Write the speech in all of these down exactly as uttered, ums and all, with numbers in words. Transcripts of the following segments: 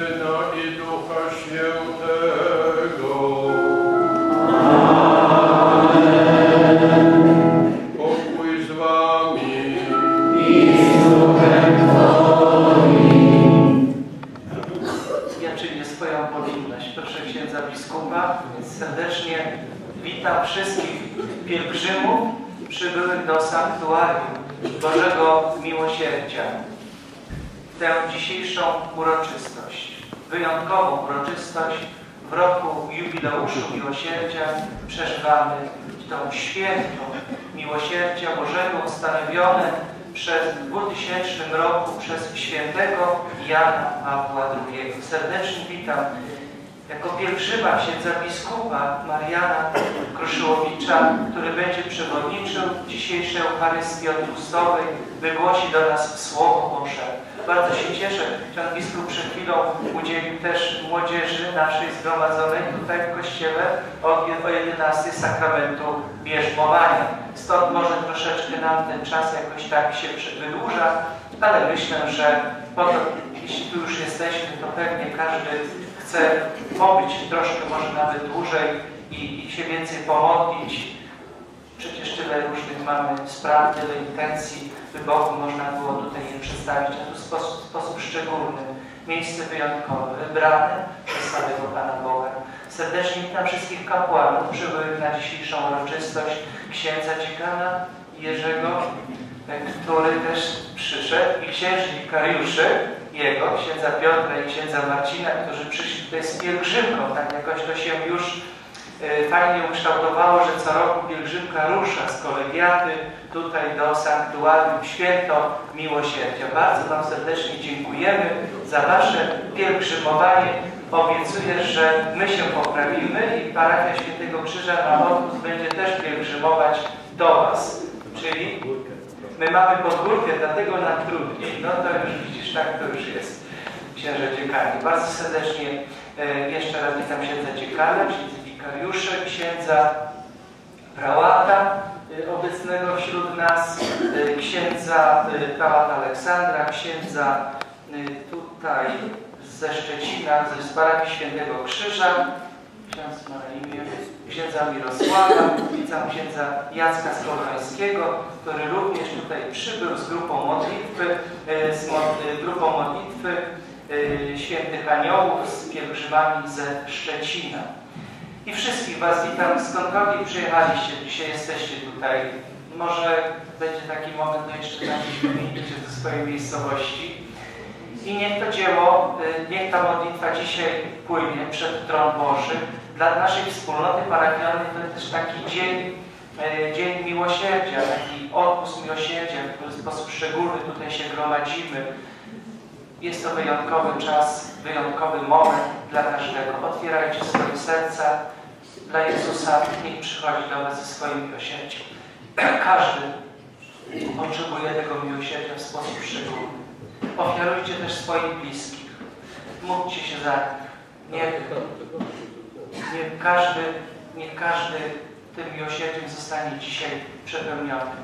Syna i Ducha Świętego. Amen. Pokój z wami. I z duchem twoim. Ja czynię swoją powinność. Proszę księdza biskupa, więc serdecznie witam wszystkich pielgrzymów przybyłych do sanktuarium Bożego Miłosierdzia. Tę dzisiejszą uroczystość, wyjątkową uroczystość w roku jubileuszu Miłosierdzia przeżywamy tą świętą Miłosierdzia Bożego ustanowione przez dwutysięcznym roku przez świętego Jana Pawła drugiego. Serdecznie witam jako pielgrzyma księdza biskupa Mariana Kruszyłowicza, który będzie przewodniczył dzisiejszej Eucharystii Odpustowej, wygłosi do nas Słowo Boże. Bardzo się cieszę, że Pan biskup przed chwilą udzielił też młodzieży naszej zgromadzonej tutaj w kościele o jedenastej sakramentu bierzmowania. Stąd może troszeczkę nam ten czas jakoś tak się wydłuża, ale myślę, że po to, jeśli tu już jesteśmy, to pewnie każdy chce pobyć troszkę, może nawet dłużej i, i się więcej pomodlić. Przecież tyle różnych mamy spraw, tyle intencji, by Bogu można było tutaj je przedstawić, a tu w sposób, sposób szczególny, miejsce wyjątkowe, wybrane przez samego Pana Boga. Serdecznie witam wszystkich kapłanów przybyłych na dzisiejszą uroczystość księdza dziekana Jerzego, który też przyszedł, i księży wikariuszy jego, księdza Piotra i księdza Marcina, którzy przyszli tutaj z pielgrzymką. Tak jakoś to się już y, fajnie ukształtowało, że co roku pielgrzymka rusza z kolegiaty tutaj do sanktuarium Święto Miłosierdzia. Bardzo Wam serdecznie dziękujemy za Wasze pielgrzymowanie. Obiecuję, że my się poprawimy i parafia Świętego Krzyża na Odpust będzie też pielgrzymować do Was. Czyli my mamy podgórkę, dlatego nam trudniej. No to już widzisz, tak to już jest, księże dziekanie. Bardzo serdecznie e, jeszcze raz witam księdza dziekana, księdza wikariuszy, księdza prałata e, obecnego wśród nas, e, księdza e, prałata Aleksandra, księdza e, tutaj ze Szczecina, ze parafii Świętego Krzyża, ksiądz ma na imię, księdza Mirosława, witam księdza Jacka Skowrońskiego, który również tutaj przybył z grupą modlitwy, z grupą modlitwy Świętych Aniołów, z pielgrzymami ze Szczecina. I wszystkich Was witam, skądkolwiek przyjechaliście, dzisiaj jesteście tutaj. Może będzie taki moment, no jeszcze zanim wymienicie ze swojej miejscowości. I niech to dzieło, niech ta modlitwa dzisiaj płynie przed tron Boży. Dla naszej wspólnoty parafialnej to jest też taki dzień, e, dzień miłosierdzia, taki odpust miłosierdzia, w który sposób szczególny tutaj się gromadzimy. Jest to wyjątkowy czas, wyjątkowy moment dla każdego. Otwierajcie swoje serca dla Jezusa, niech przychodzi do Was ze swoim miłosierdziem. Każdy potrzebuje tego miłosierdzia w sposób szczególny. Ofiarujcie też swoich bliskich. Módlcie się za nich. Niech, niech, każdy, niech każdy tym miłosierdziem zostanie dzisiaj przepełniony.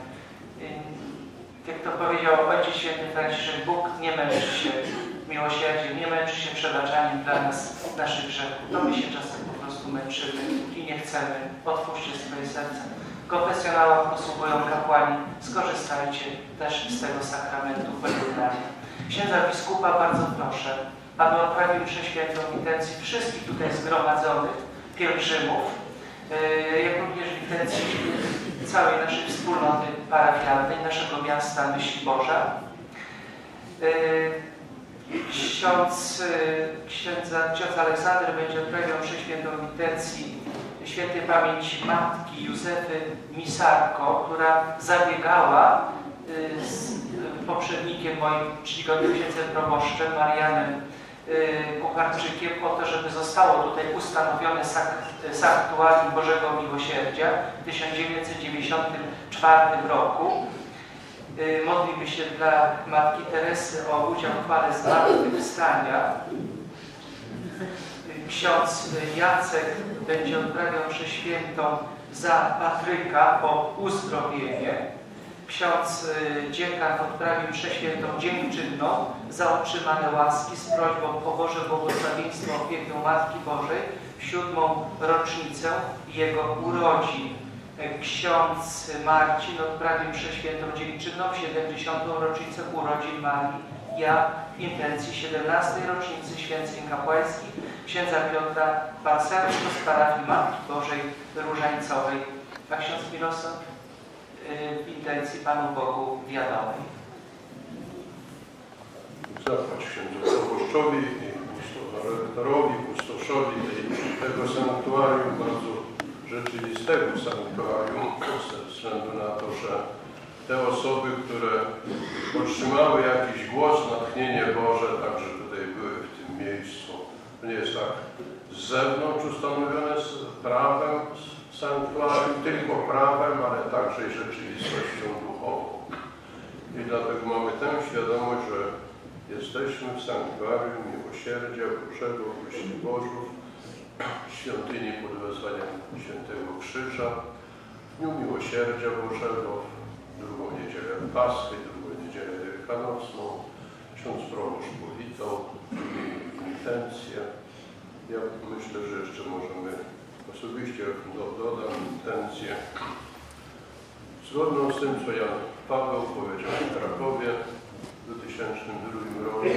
Jak to powiedział Ojciec Święty Franciszek, Bóg nie męczy się miłosierdziem, nie męczy się przebaczaniem dla nas naszych grzechów. To my się czasem po prostu męczymy i nie chcemy. Otwórzcie swoje serca. Konfesjonałach posługują kapłani. Skorzystajcie też z tego sakramentu pojednania. Księdza biskupa bardzo proszę, aby odprawił mszę świętą w intencji wszystkich tutaj zgromadzonych pielgrzymów, yy, jak również w intencji całej naszej wspólnoty parafialnej, naszego miasta Myśli Boża. Yy, ksiądz, yy, księdza, ksiądz Aleksander będzie odprawiał mszę świętą w intencji świętej pamięci matki Józefy Misarko, która zabiegała yy, z poprzednikiem moim, czyli księdzem proboszczem Marianem yy, Kucharczykiem, o to, żeby zostało tutaj ustanowione sak sanktuarium Bożego Miłosierdzia w tysiąc dziewięćset dziewięćdziesiątym czwartym roku. Yy, modlimy się dla Matki Teresy o udział w chwale zmartwychwstania. Yy, ksiądz Jacek będzie odprawiał mszę świętą za Patryka o uzdrowienie. ksiądz dziekan odprawił mszę świętą dziękczynną za otrzymane łaski z prośbą o Boże błogosławieństwo opiekę Matki Bożej w siódmą rocznicę jego urodzin. Ksiądz Marcin odprawił mszę świętą dziękczynną w siedemdziesiątą rocznicę urodzin Marii. Ja w intencji siedemnastej rocznicy święceń kapłańskich księdza Piotra Pansarskiego z parafii Matki Bożej Różańcowej. A ksiądz Mirosław w intencji Panu Bogu wiadomej. Zapłać księdzu proboszczowi i rektorowi, kustoszowi tego sanktuarium, bardzo rzeczywistego sanktuarium, ze względu na to, że te osoby, które otrzymały jakiś głos, natchnienie Boże, także tutaj były w tym miejscu. To nie jest tak z zewnątrz ustanowione z prawem sanktuarium, tylko prawem, ale także i rzeczywistością duchową. I dlatego mamy tę świadomość, że jesteśmy w sanktuarium miłosierdzia Bożego w myśli Bożów, świątyni pod wezwaniem Świętego Krzyża, w Dniu Miłosierdzia Bożego, drugą niedzielę Paschy, drugą niedzielę Wielkanocną. Ksiądz proboszcz powitał, intencje. Ja myślę, że jeszcze możemy osobiście dodam intencję zgodną z tym, co Jan Paweł powiedział w Krakowie w dwa tysiące drugim roku,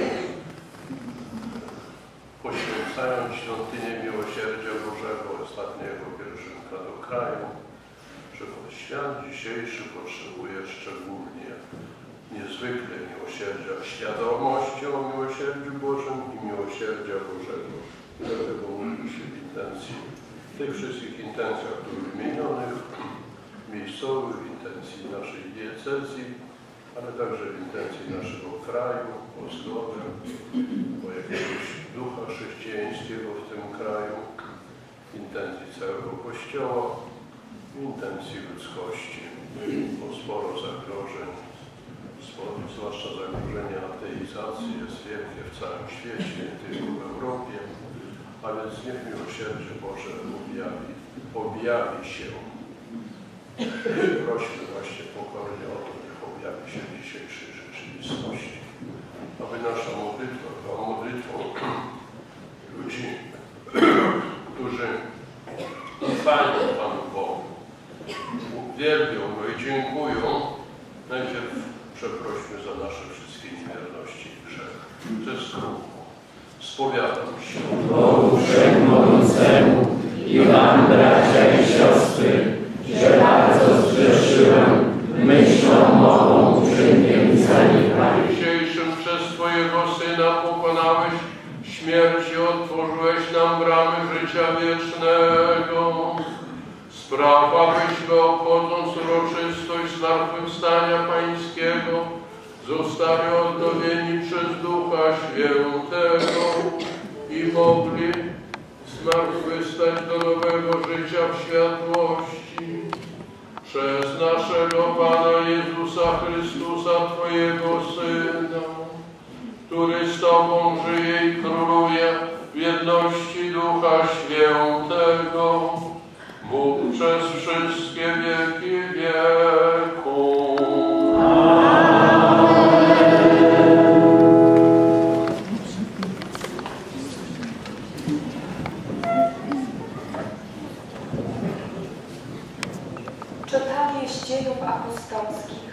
poświęcając świątynię miłosierdzia Bożego, ostatniego pielgrzymka do kraju, że świat dzisiejszy potrzebuje szczególnie niezwykle miłosierdzia, świadomości o miłosierdziu Bożym i miłosierdzia Bożego. I dlatego mówi się w intencji, w tych wszystkich intencjach tu wymienionych, miejscowych, intencji naszej diecezji, ale także w intencji naszego kraju, o zgodę, o jakiegoś ducha chrześcijańskiego w tym kraju, intencji całego Kościoła, intencji ludzkości, bo sporo zagrożeń, sporo, zwłaszcza zagrożenia ateizacji jest wielkie w całym świecie, nie tylko w Europie, a więc niech miłosierdzie Boże objawi, objawi się. Prośmy właśnie pokornie o to, niech objawi się w dzisiejszej rzeczywistości. Aby nasza modlitwa była modlitwą ludzi, którzy ufają Panu Bogu, uwielbią Go i dziękują. Najpierw przeprośmy za nasze wszystkie niewierności i grzechy. Ze skruchu spowiadam się Bogu Wszechmogącemu i wam, bracia i siostry, że bardzo zgrzeszyłem myślą, mową, uczynkiem i zaniedbaniem. Dzisiejszym przez Twojego Syna pokonałeś śmierć i otworzyłeś nam bramy życia wiecznego. Spraw, abyśmy obchodząc uroczystość zmartwychwstania Pańskiego zostali odnowieni przez Ducha Świętego i mogli zmartwychwstać do nowego życia w światłości. Przez naszego Pana Jezusa Chrystusa, Twojego Syna, który z Tobą żyje i króluje w jedności Ducha Świętego, Bóg przez wszystkie wieki wieku. Czytanie z Dziejów Apostolskich.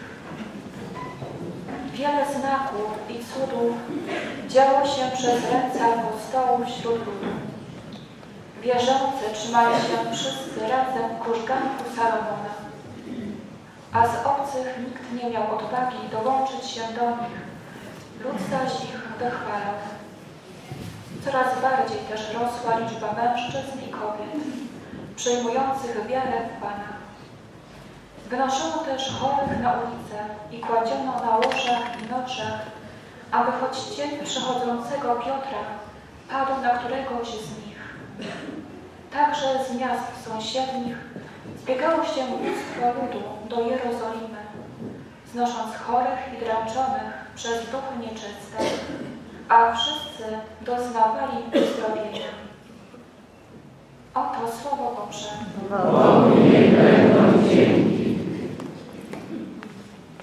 Wiele znaków i cudów działo się przez ręce apostołów wśród ludu. Wierzący trzymali się wszyscy razem krużganku Salomona, a z obcych nikt nie miał odwagi dołączyć się do nich, lud zaś ich wychwalał. Coraz bardziej też rosła liczba mężczyzn i kobiet, przyjmujących wiarę w Pana. Wynoszono też chorych na ulicę i kładziono na łożach i noszach, aby choć cień przychodzącego Piotra padł na któregoś z nich. Także z miast sąsiednich zbiegało się mnóstwo ludu do Jerozolimy, znosząc chorych i dręczonych przez duchy nieczyste, a wszyscy doznawali uzdrowienia. Oto Słowo Boże. Bogu niech będą dzięki.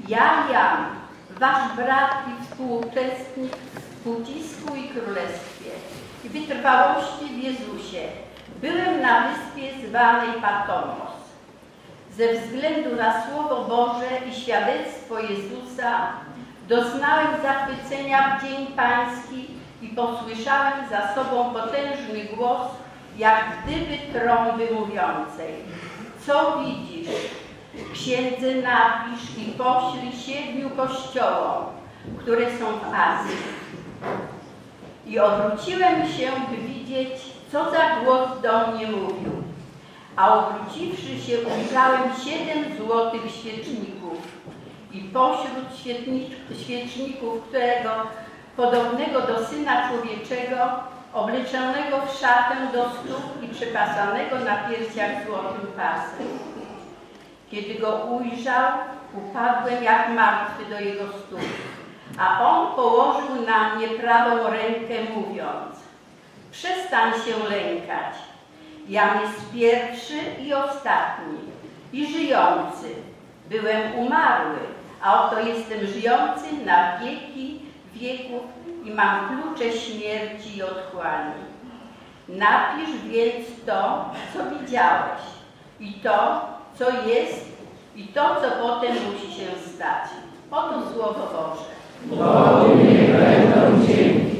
Ja, Jan, wasz brat i współuczestnik w ucisku i królestwie i wytrwałości w Jezusie, byłem na wyspie zwanej Patomos. Ze względu na Słowo Boże i świadectwo Jezusa doznałem zachwycenia w dzień Pański i posłyszałem za sobą potężny głos, jak gdyby trąby mówiącej: co widzisz? Księdze napisz i poślij siedmiu kościołom, które są w Azji. I obróciłem się, by widzieć, co za głos do mnie mówił. A obróciwszy się, ujrzałem siedem złotych świeczników i pośród świeczników, którego podobnego do Syna Człowieczego, obleczonego w szatę do stóp i przepasanego na piersiach złotym pasem. Kiedy go ujrzał, upadłem jak martwy do jego stóp, a on położył na mnie prawą rękę, mówiąc: przestań się lękać. Jam jest pierwszy i ostatni i żyjący. Byłem umarły, a oto jestem żyjący na wieki wieków i mam klucze śmierci i otchłani. Napisz więc to, co widziałeś, i to, co jest, i to, co potem musi się stać. Oto Słowo Boże. Bogu niech będą dzięki.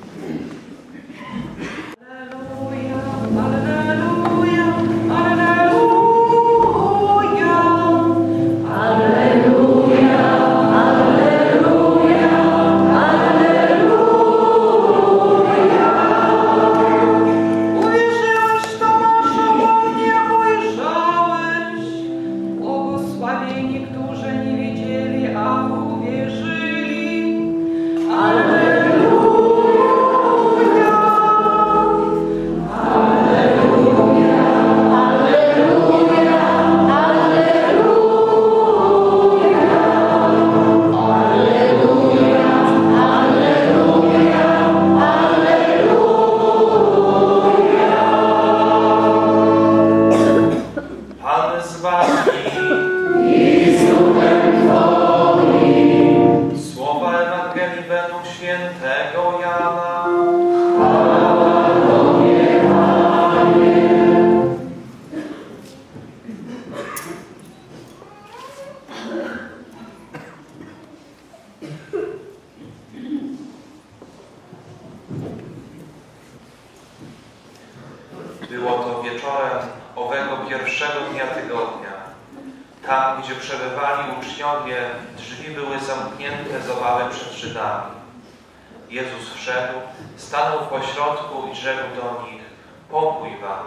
Było to wieczorem owego pierwszego dnia tygodnia. Tam, gdzie przebywali uczniowie, drzwi były zamknięte z obawy przed Żydami. Jezus wszedł, stanął pośrodku i rzekł do nich: pokój wam.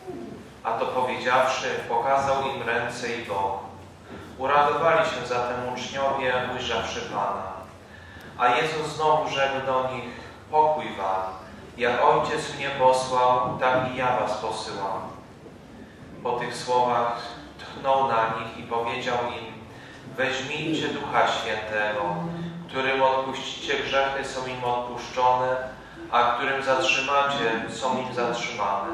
A to powiedziawszy, pokazał im ręce i bok. Uradowali się zatem uczniowie, ujrzawszy Pana. A Jezus znowu rzekł do nich: pokój wam. Jak Ojciec mnie posłał, tak i ja was posyłam. Po tych słowach tchnął na nich i powiedział im: weźmijcie Ducha Świętego, którym odpuścicie grzechy, są im odpuszczone, a którym zatrzymacie, są im zatrzymane.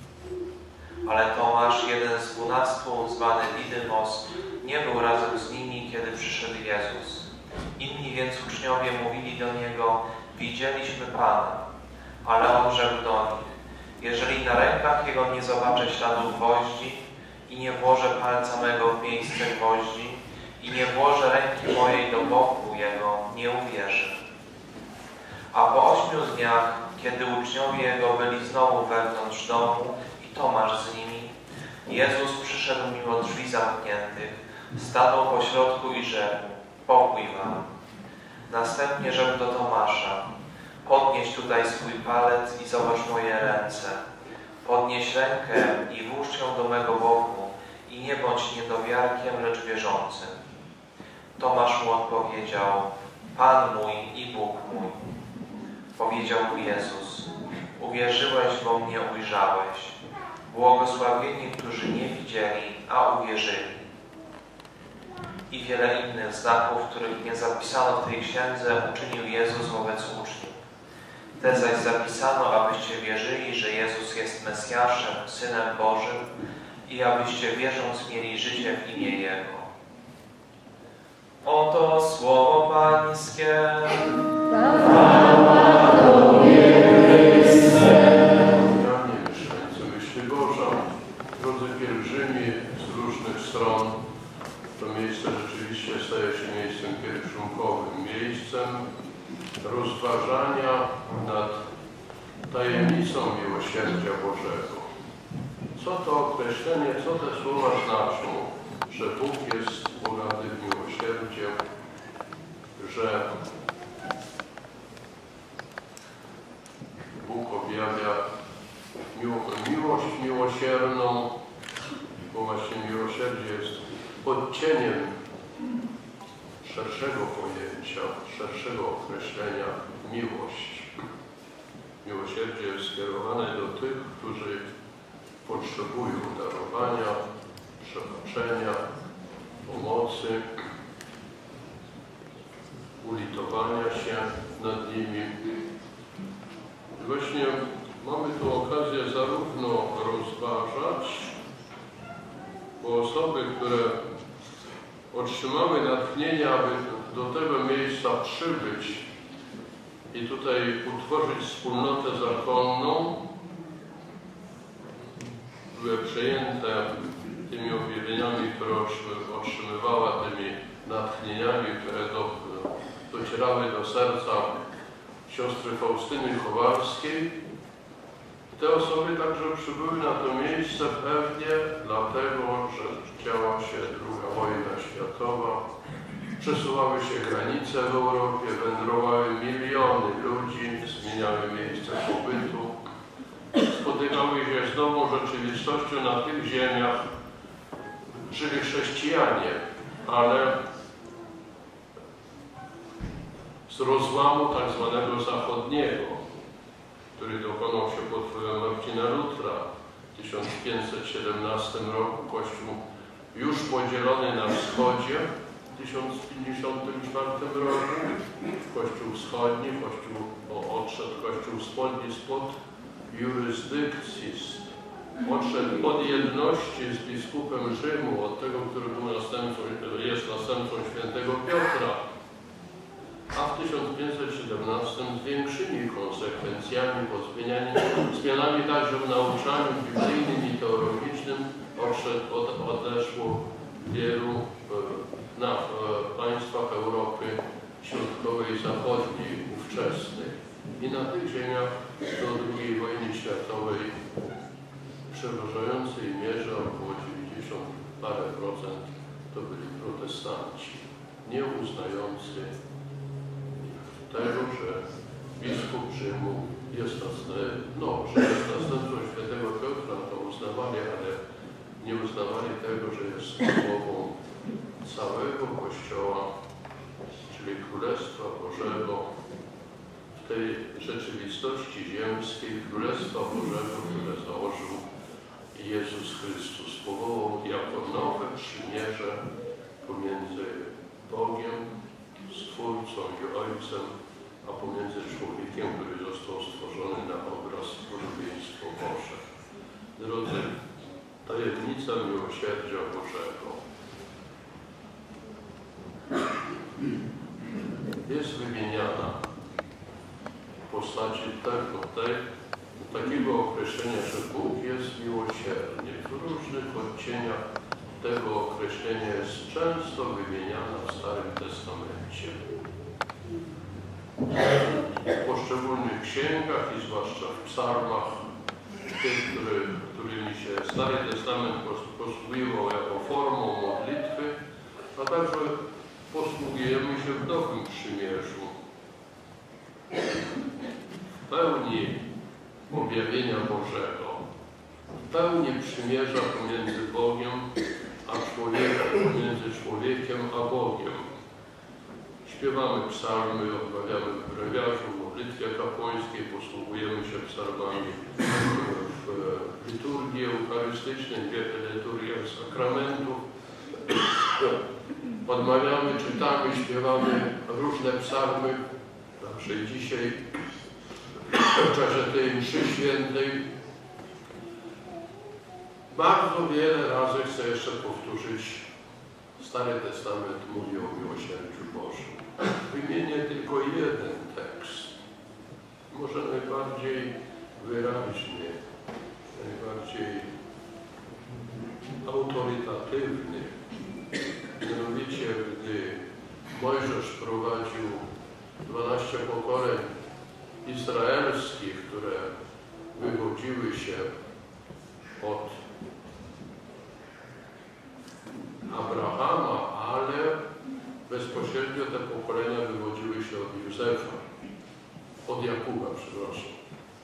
Ale Tomasz, jeden z dwunastu, zwany Didymos, nie był razem z nimi, kiedy przyszedł Jezus. Inni więc uczniowie mówili do Niego: widzieliśmy Pana. Ale on rzekł do nich: jeżeli na rękach Jego nie zobaczę śladów gwoździ i nie włożę palca mego w miejsce gwoździ i nie włożę ręki mojej do boku Jego, nie uwierzę. A po ośmiu dniach, kiedy uczniowie Jego byli znowu wewnątrz domu i Tomasz z nimi, Jezus przyszedł mimo drzwi zamkniętych, stanął pośrodku i rzekł: pokój wam. Następnie rzekł do Tomasza: podnieś tutaj swój palec i zobacz moje ręce. Podnieś rękę i włóż ją do mego boku i nie bądź niedowiarkiem, lecz wierzącym. Tomasz mu odpowiedział: Pan mój i Bóg mój. Powiedział mu Jezus: uwierzyłeś, bo mnie ujrzałeś. Błogosławieni, którzy nie widzieli, a uwierzyli. I wiele innych znaków, których nie zapisano w tej księdze, uczynił Jezus wobec uczniów. Te zaś zapisano, abyście wierzyli, że Jezus jest Mesjaszem, Synem Bożym, i abyście wierząc mieli życie w imię Jego. Oto słowo Pańskie. Chwała Tobie, Chryste. Panie, mieszkańcy myśli Boża, drodzy pielgrzymi z różnych stron, to miejsce rzeczywiście staje się miejscem pielgrzymkowym, miejscem rozważania nad tajemnicą miłosierdzia Bożego. Co to określenie, co te słowa znaczą? Że Bóg jest bogaty w miłosierdzie, że Bóg objawia miłość miłosierną, bo właśnie miłosierdzie jest odcieniem szerszego pojęcia, szerszego określenia miłość. Miłosierdzie jest skierowane do tych, którzy potrzebują darowania, przebaczenia, pomocy, ulitowania się nad nimi. I właśnie mamy tu okazję zarówno rozważać, bo osoby, które otrzymały natchnienie, aby do tego miejsca przybyć i tutaj utworzyć wspólnotę zakonną, były przejęte tymi objawieniami, które otrzymywała, tymi natchnieniami, które do, docierały do serca siostry Faustyny Kowalskiej. Te osoby także przybyły na to miejsce pewnie dlatego, że działa się druga wojna światowa, przesuwały się granice w Europie, wędrowały miliony ludzi, zmieniały miejsce pobytu, spotykały się z nową rzeczywistością na tych ziemiach, żyli chrześcijanie, ale z rozłamu tak zwanego zachodniego, który dokonał się pod wpływem Marcina Lutra w tysiąc pięćset siedemnastym roku. Kościół już podzielony na wschodzie w tysiąc pięćdziesiątym czwartym roku, Kościół wschodni, Kościół odszedł, Kościół wschodni spod jurysdykcji, odszedł od jedności z biskupem Rzymu, od tego, który był następcą, jest następcą świętego Piotra, a w tysiąc pięćset siedemnastym z większymi konsekwencjami, bo zmianami, zmianami także w nauczaniu biblijnym i teologicznym odszedł, od, odeszło wielu na w państwach Europy Środkowej i Zachodniej ówczesnej. I na tych ziemiach do drugiej wojny światowej w przeważającej mierze, około dziewięćdziesiąt parę procent, to byli protestanci, nie uznający tego, że biskup Rzymu jest, no, że jest następcą świętego Piotra, to uznawali, ale nie uznawali tego, że jest głową całego Kościoła, czyli Królestwa Bożego, w tej rzeczywistości ziemskiej, Królestwa Bożego, które założył Jezus Chrystus, powołał jako nowe przymierze pomiędzy Bogiem, Stwórcą i Ojcem, a pomiędzy człowiekiem, który został stworzony na obraz i podobieństwo Boże. Drodzy, tajemnica miłosierdzia Bożego jest wymieniana w postaci tego, tej, takiego określenia, że Bóg jest miłosierny. W różnych odcieniach tego określenia jest często wymieniana w Starym Testamencie. W poszczególnych księgach i zwłaszcza w psalmach, tych, który, którymi się Stary Testament posługiwał jako formą modlitwy, a także posługujemy się w Nowym Przymierzu. W pełni objawienia Bożego, w pełni przymierza pomiędzy Bogiem a człowiekiem, pomiędzy człowiekiem a Bogiem. Śpiewamy psalmy, odmawiamy w brewiarzu, w modlitwie kapłańskiej, posługujemy się psalmami w liturgii eucharystycznej, w liturgiach sakramentów. Odmawiamy, czytamy, śpiewamy różne psalmy. Także dzisiaj w czasie tej mszy świętej bardzo wiele razy chcę jeszcze powtórzyć Stary Testament mówi o miłosierdziu Bożym. Wymienię tylko jeden tekst, może najbardziej wyraźny, najbardziej autorytatywny. Mianowicie, gdy Mojżesz prowadził dwanaście pokoleń izraelskich, które wywodziły się od Abrahama, ale bezpośrednio te pokolenia wywodziły się od Józefa, od Jakuba, przepraszam.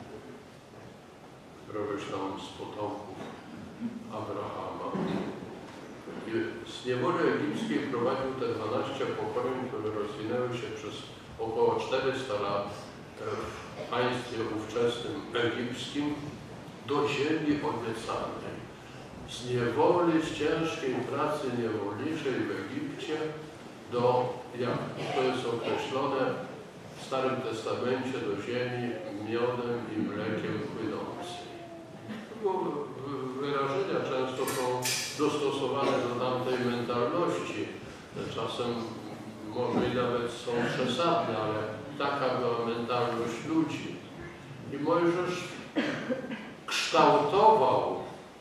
Robisz tam z potomków Abrahama. I z niewoli egipskiej prowadził te dwanaście pokoleń, które rozwinęły się przez około czterysta lat w państwie ówczesnym egipskim do ziemi obiecanej. Z niewoli, z ciężkiej pracy niewolniczej w Egipcie do, jak to jest określone w Starym Testamencie, do ziemi miodem i mlekiem płynącej. Bo wyrażenia często są dostosowane do tamtej mentalności. Czasem może i nawet są przesadne, ale taka była mentalność ludzi. I Mojżesz kształtował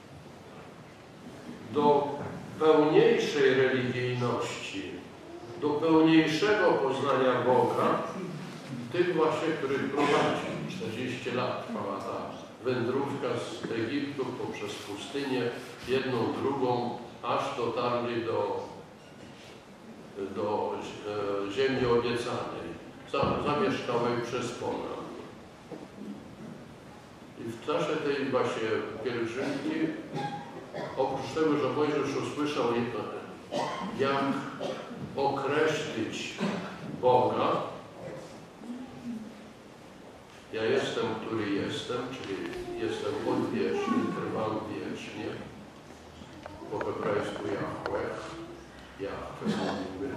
do pełniejszej religijności, do pełniejszego poznania Boga, tych właśnie, których prowadził. czterdzieści lat trwała ta wędrówka z Egiptu poprzez pustynię, jedną, drugą, aż dotarli do, do e, ziemi obiecanej, zamieszkałej przez Pana. I w czasie tej właśnie pielgrzymki, oprócz tego, że Mojżesz usłyszał, jak określić Boga, ja jestem, który jestem, czyli jestem odwieczny, trwam wiecznie, po hebrajsku Jahweh, Jahwe mówimy,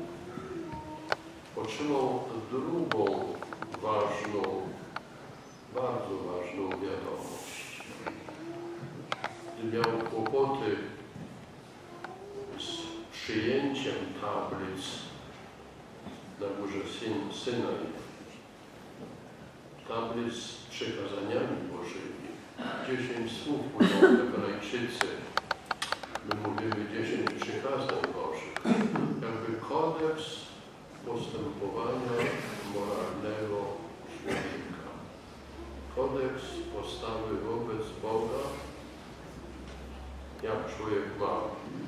otrzymał drugą ważną, bardzo ważną wiadomość. Gdy miał kłopoty z przyjęciem tablic na górze Synaj, tablic z przykazaniami Bożymi, dziesięć słów mówią Hebrajczycy, my mówimy dziesięć przykazań Bożych, jakby kodeks postępowania moralnego człowieka, kodeks postawy wobec Boga, jak człowiek ma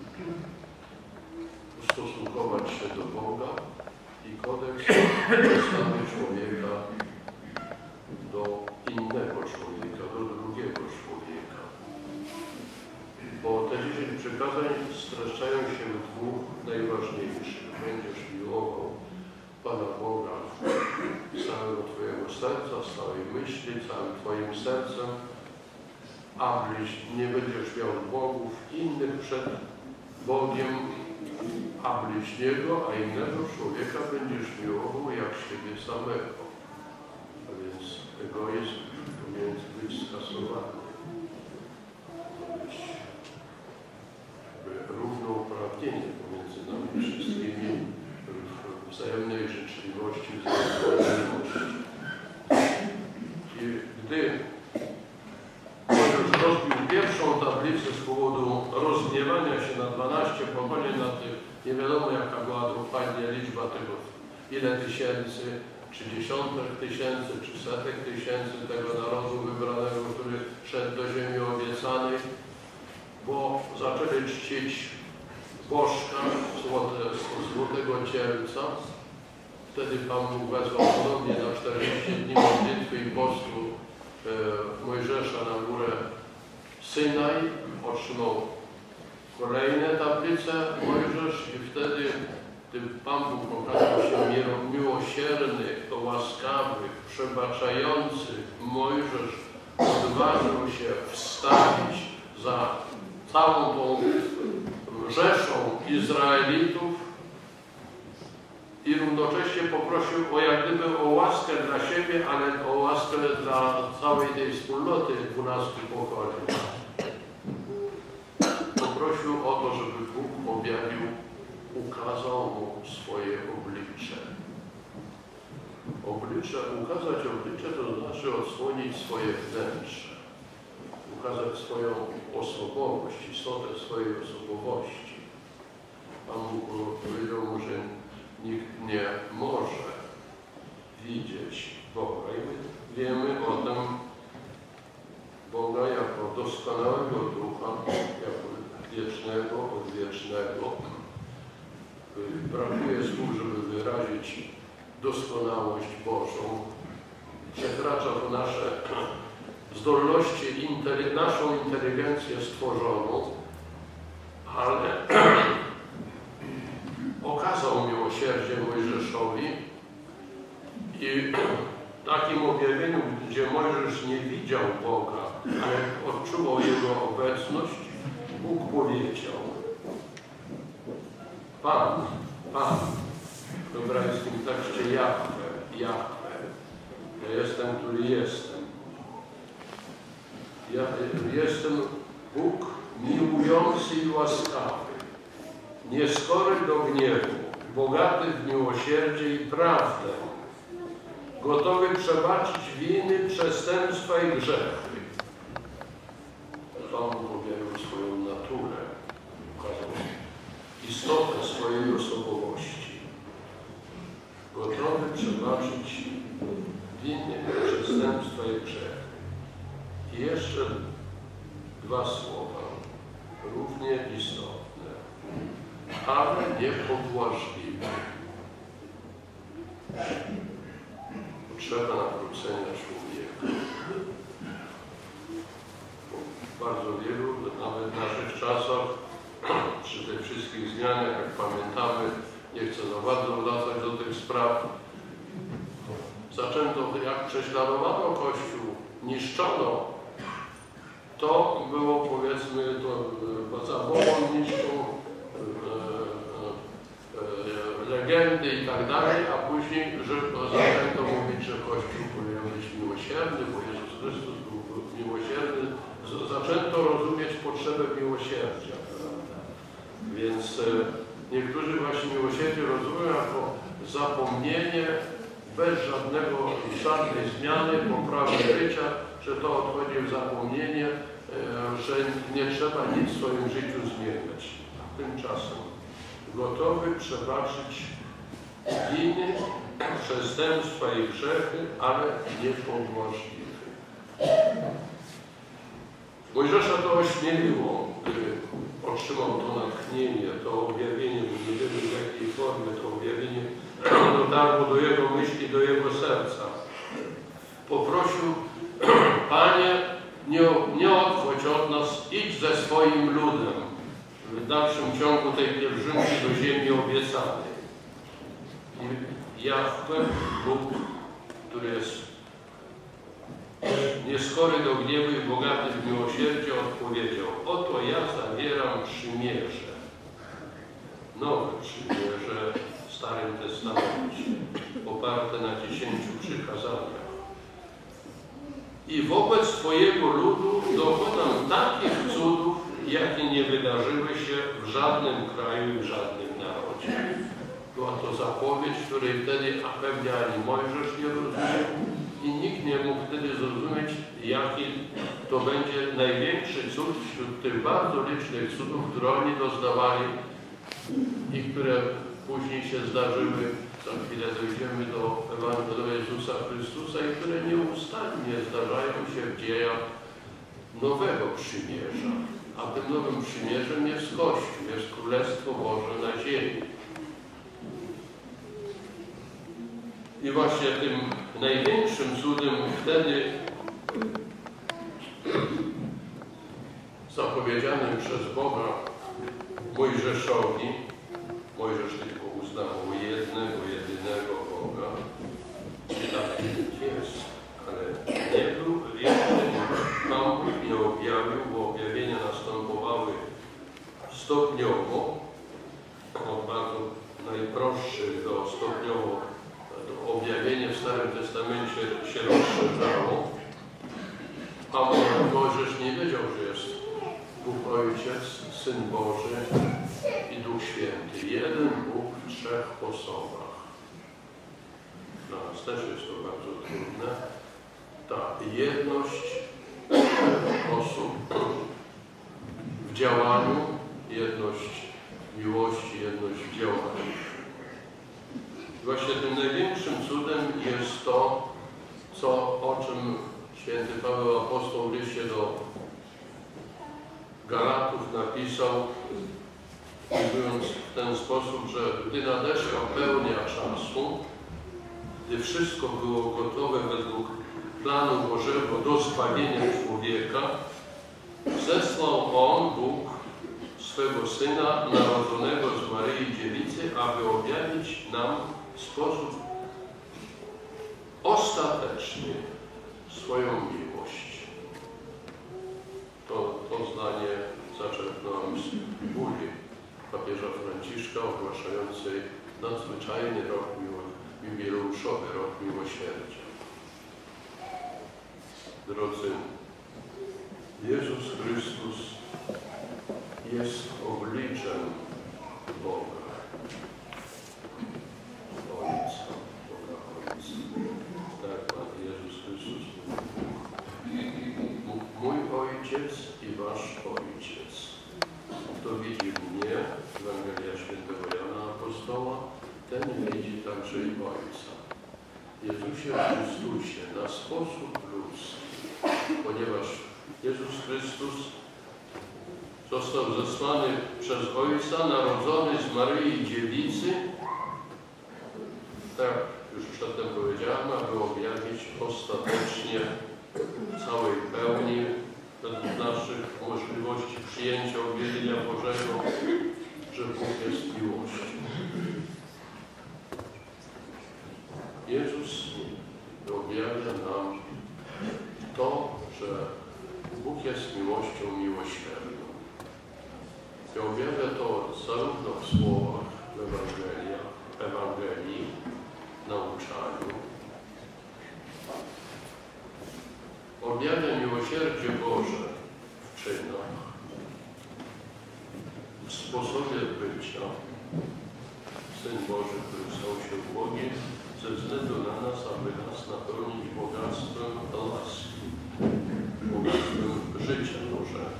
ustosunkować się do Boga, i kodeks postawy człowieka do innego człowieka, do drugiego człowieka. Bo te dziesięć przykazań streszczają się w dwóch najważniejszych. Będziesz miłował Pana Boga z całego Twojego serca, z całej myśli, całym Twoim sercem, a bliź, nie będziesz miał bogów innych przed Bogiem, a bliźniego, a innego człowieka będziesz miłował jak siebie samego. A więc egoizm powinien być skasowany. To być równouprawnienie pomiędzy nami wszystkimi w wzajemnej życzliwości, wzajemności. I gdy Mojżesz rozbił pierwszą tablicę z powodu rozgniewania się na dwanaście pokoleń, na tych, nie wiadomo jaka była dokładnie liczba tego, ile tysięcy, czy dziesiątek tysięcy, czy setek tysięcy tego narodu wybranego, który szedł do ziemi obiecanej, bo zaczęli czcić bożka, złote, złotego cielca. Wtedy Pan Bóg wezwał ponownie na czterdzieści dni modlitwy i postu e, Mojżesza na górę Synaj, otrzymał kolejne tablice Mojżesz i wtedy gdy Pan Bóg okazał się miłosierny, łaskawy, przebaczający, Mojżesz odważył się wstawić za całą tą rzeszą Izraelitów i równocześnie poprosił o jak gdyby o łaskę dla siebie, ale o łaskę dla całej tej wspólnoty dwunastu pokoleń. Poprosił o to, żeby Bóg objawił ukazał mu swoje oblicze. Oblicze, ukazać oblicze to znaczy odsłonić swoje wnętrze, ukazać swoją osobowość, istotę swojej osobowości. Pan Bóg powiedział mu, że nikt nie może widzieć Boga. I my wiemy o tym Boga jako doskonałego Ducha, jako wiecznego, odwiecznego. Brakuje słów, żeby wyrazić doskonałość Bożą. Przekracza to nasze zdolności, intele, naszą inteligencję stworzoną, ale okazał miłosierdzie Mojżeszowi i w takim objawieniu, gdzie Mojżesz nie widział Boga, ale odczuwał Jego obecność, Bóg powiedział: Pan, Pan, w hebrajskim tekście Jahwe, Jahwe, ja jestem, który jestem. Ja jestem Bóg miłujący i łaskawy, nieskory do gniewu, bogaty w miłosierdzie i prawdę, gotowy przebaczyć winy, przestępstwa i grzechy. Pan objawił swoją naturę, ukazał istotę swojej osobowości. Gotowy przebaczyć winy, przestępstwa i grzechy. I jeszcze dwa słowa, równie istotne, ale nie pobłażliwe. Potrzeba nawrócenia człowieka. Bardzo wielu, nawet w naszych czasach, przy tych wszystkich zmianach, jak pamiętamy, nie chcę za bardzo wracać do tych spraw, zaczęto, jak prześladowano Kościół, niszczono, to było, powiedzmy, to poza mową niszczą e, e, legendy i tak dalej, a później, że zaczęto mówić, że Kościół powinien być miłosierny, bo Jezus Chrystus był miłosierny. Zaczęto rozumieć potrzebę miłosierdzia. Więc e, niektórzy właśnie miłosierdzie rozumieją jako zapomnienie bez żadnego, żadnej zmiany, poprawy życia, że to odchodzi w zapomnienie, e, że nie trzeba nic w swoim życiu zmieniać. Tymczasem gotowy przebaczyć winy, przestępstwa i grzechy, ale nie pobłażliwy. Mojżesza to ośmieliło, gdy otrzymał to natchnienie, to objawienie, nie wiemy w jakiej formie to objawienie dotarło do jego myśli, do jego serca. Poprosił: Panie, nie, nie odchodź od nas, idź ze swoim ludem w dalszym ciągu tej pielgrzymki do ziemi obiecanej. I Jahwe, Bóg, który jest nieskory do gniewu i bogaty w miłosierdzie, odpowiedział: oto ja zawieram przymierze, nowe przymierze w Starym Testamencie, oparte na dziesięciu przykazaniach. I wobec Twojego ludu dokonam takich cudów, jakie nie wydarzyły się w żadnym kraju i w żadnym narodzie. Była to zapowiedź, której wtedy a pewnie ani Mojżesz nie rozumiał i nikt nie mógł wtedy zrozumieć, jaki to będzie największy cud wśród tych bardzo licznych cudów, które oni doznawali i które później się zdarzyły. Za chwilę dojdziemy do Ewangelii Jezusa Chrystusa i które nieustannie zdarzają się w dziejach Nowego Przymierza. A tym Nowym Przymierzem jest Kościół, jest Królestwo Boże na ziemi. I właśnie tym największym cudem wtedy zapowiedzianym przez Boga Mojżeszowi, Mojżesz tylko uznawał jednego, jedynego Boga, i tak jest, ale nie był jeszcze, Pan Bóg nie objawił, bo objawienia następowały stopniowo, od bardzo najprostszych do stopniowo objawienie w Starym Testamencie się rozszerzało, a Mojżesz nie wiedział, że jest Bóg Ojciec, Syn Boży i Duch Duch Święty, jeden Bóg w trzech osobach. Dla nas też jest to bardzo trudne. Ta jedność osób w działaniu, jedność miłości, jedność w działaniu. Właśnie tym największym cudem jest to, co, o czym święty Paweł Apostoł w liście do Galatów napisał, mówiąc w ten sposób, że gdy nadeszła pełnia czasu, gdy wszystko było gotowe według planu Bożego do zbawienia człowieka, zesłał On, Bóg, swego Syna narodzonego z Maryi Dziewicy, aby objawić nam w sposób ostateczny swoją miłość. To, to zdanie zaczerpnąłem z burzy papieża Franciszka ogłaszającej nadzwyczajny rok miłosierdzia, jubileuszowy rok miłosierdzia. Drodzy, Jezus Chrystus jest obliczem Boga, Ojca, Boga Ojca. Tak Pan Jezus Chrystus mówił: mój Ojciec i wasz Ojciec. Kto widzi mnie, Ewangelia Świętego Jana Apostoła, ten widzi także i Ojca. Jezusie Chrystusie na sposób ludzki, ponieważ Jezus Chrystus został zesłany przez Ojca, narodzony z Maryi Dziewicy, tak już przedtem powiedziałem, aby objawić ostatecznie całej pełni według naszych możliwości przyjęcia objawienia Bożego, że Bóg jest miłością. Jezus objawia nam to, że Bóg jest miłością miłosierną. I objawia to zarówno w słowach w Ewangelii, Ewangelii, nauczaniu. Objawia miłosierdzie Boże w czynach, w sposobie bycia. Syn Boży, który stał się ubogim ze względu na nas, aby nas napełnić bogactwem łaski, bogactwem życia Bożego.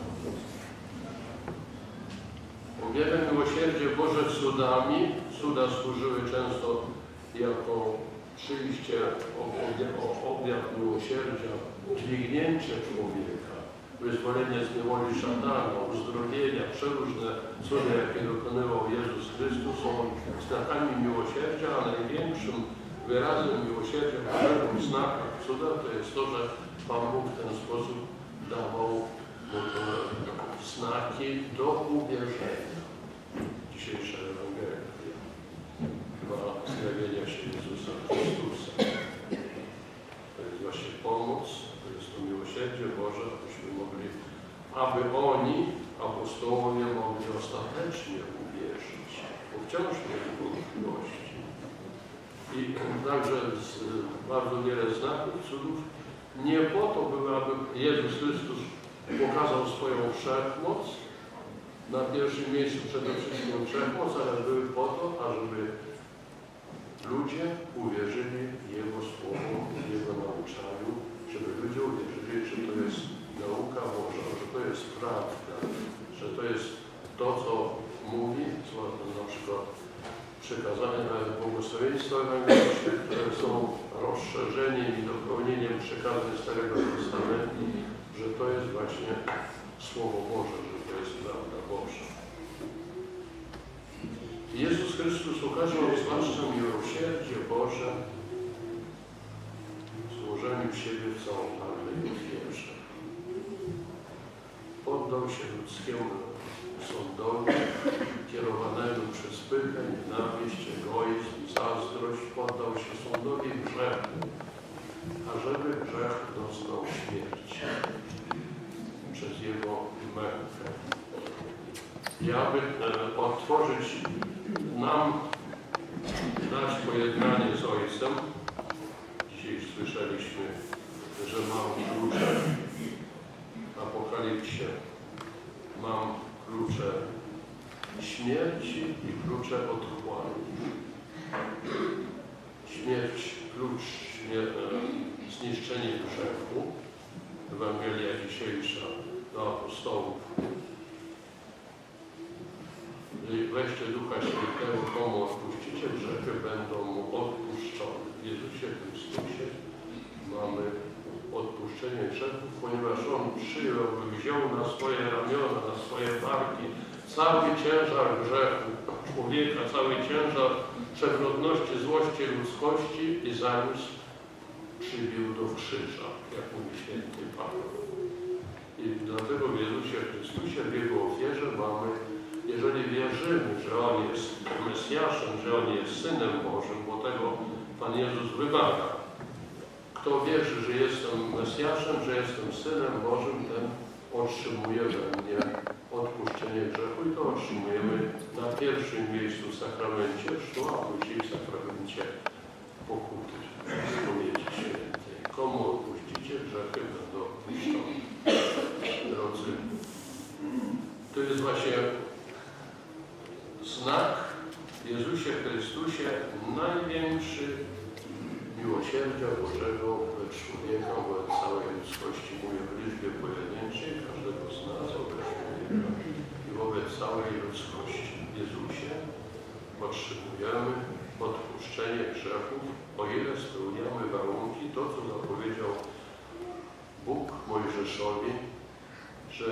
Objawia miłosierdzie Boże cudami. Cuda służyły często jako przyjście, objaw miłosierdzia, dźwignięcie człowieka, wyzwolenie z niewoli szatana, uzdrowienia, przeróżne cudy, jakie dokonywał Jezus Chrystus, są znakami miłosierdzia, a największym wyrazem miłosierdzia, w znakach cuda, to jest to, że Pan Bóg w ten sposób dawał mu znaki do uwierzenia. Dzisiejsza Ewangelia chyba zjawienia się Jezusa Chrystusa. To jest właśnie pomoc, to jest to miłosierdzie Boże, abyśmy mogli, aby oni, apostołowie, mogli ostatecznie uwierzyć, bo wciąż mieli wątpliwości. I także z, bardzo wiele znaków, cudów, nie po to były, aby Jezus Chrystus pokazał swoją wszechmoc, na pierwszym miejscu przede wszystkim wszechmoc, ale były po to, ażeby ludzie uwierzyli Jego słowu, Jego nauczaniu, żeby ludzie uwierzyli, że to jest nauka Boża, że to jest prawda, że to jest to, co mówi, co na przykład przekazane nawet błogosławieństwa ewangeliczne, które są rozszerzeniem i dopełnieniem przekazań Starego Testamentu, że to jest właśnie Słowo Boże, że to jest prawda Boża. Jezus Chrystus okazał zwłaszcza miłosierdzie Boże złożeniem siebie w całopalnej ofierze. Poddał się ludzkiemu sądowi kierowanemu przez pychę, nienawiść, egoizm, zazdrość. Poddał się sądowi grzechu, ażeby grzech doznał śmierci przez Jego mękę. I aby e, otworzyć nam, dać pojednanie z Ojcem. Dzisiaj słyszeliśmy, że mam klucze w Apokalipsie. Mam klucze śmierci i klucze otchłani. Śmierć, klucz, nie, zniszczenie grzechu. Ewangelia dzisiejsza do apostołów. Weźcie Ducha Świętego, komu odpuścicie grzechy, będą mu odpuszczone. W Jezusie Chrystusie mamy odpuszczenie grzechów, ponieważ On przyjął, wziął na swoje ramiona, na swoje barki cały ciężar grzechu człowieka, cały ciężar przewrotności, złości, ludzkości i zaniósł, przybił do krzyża, jak mówi święty Paweł. I dlatego w Jezusie Chrystusie, w Jego ofierze mamy, jeżeli wierzymy, że On jest Mesjaszem, że On jest Synem Bożym, bo tego Pan Jezus wymaga. Kto wierzy, że jestem Mesjaszem, że jestem Synem Bożym, ten otrzymuje we mnie odpuszczenie grzechu i to otrzymujemy na pierwszym miejscu w sakramencie chrztu, a później w sakramencie pokuty, spowiedzi świętej. Komu odpuścicie grzechy, będą odpuszczone. Drodzy, to jest właśnie znak w Jezusie Chrystusie największy miłosierdzia Bożego wobec człowieka, wobec całej ludzkości. Mówię w liczbie pojedynczej każdego z nas, wobec człowieka i wobec całej ludzkości. W Jezusie otrzymujemy odpuszczenie grzechów, o ile spełniamy warunki, to co zapowiedział Bóg Mojżeszowi, że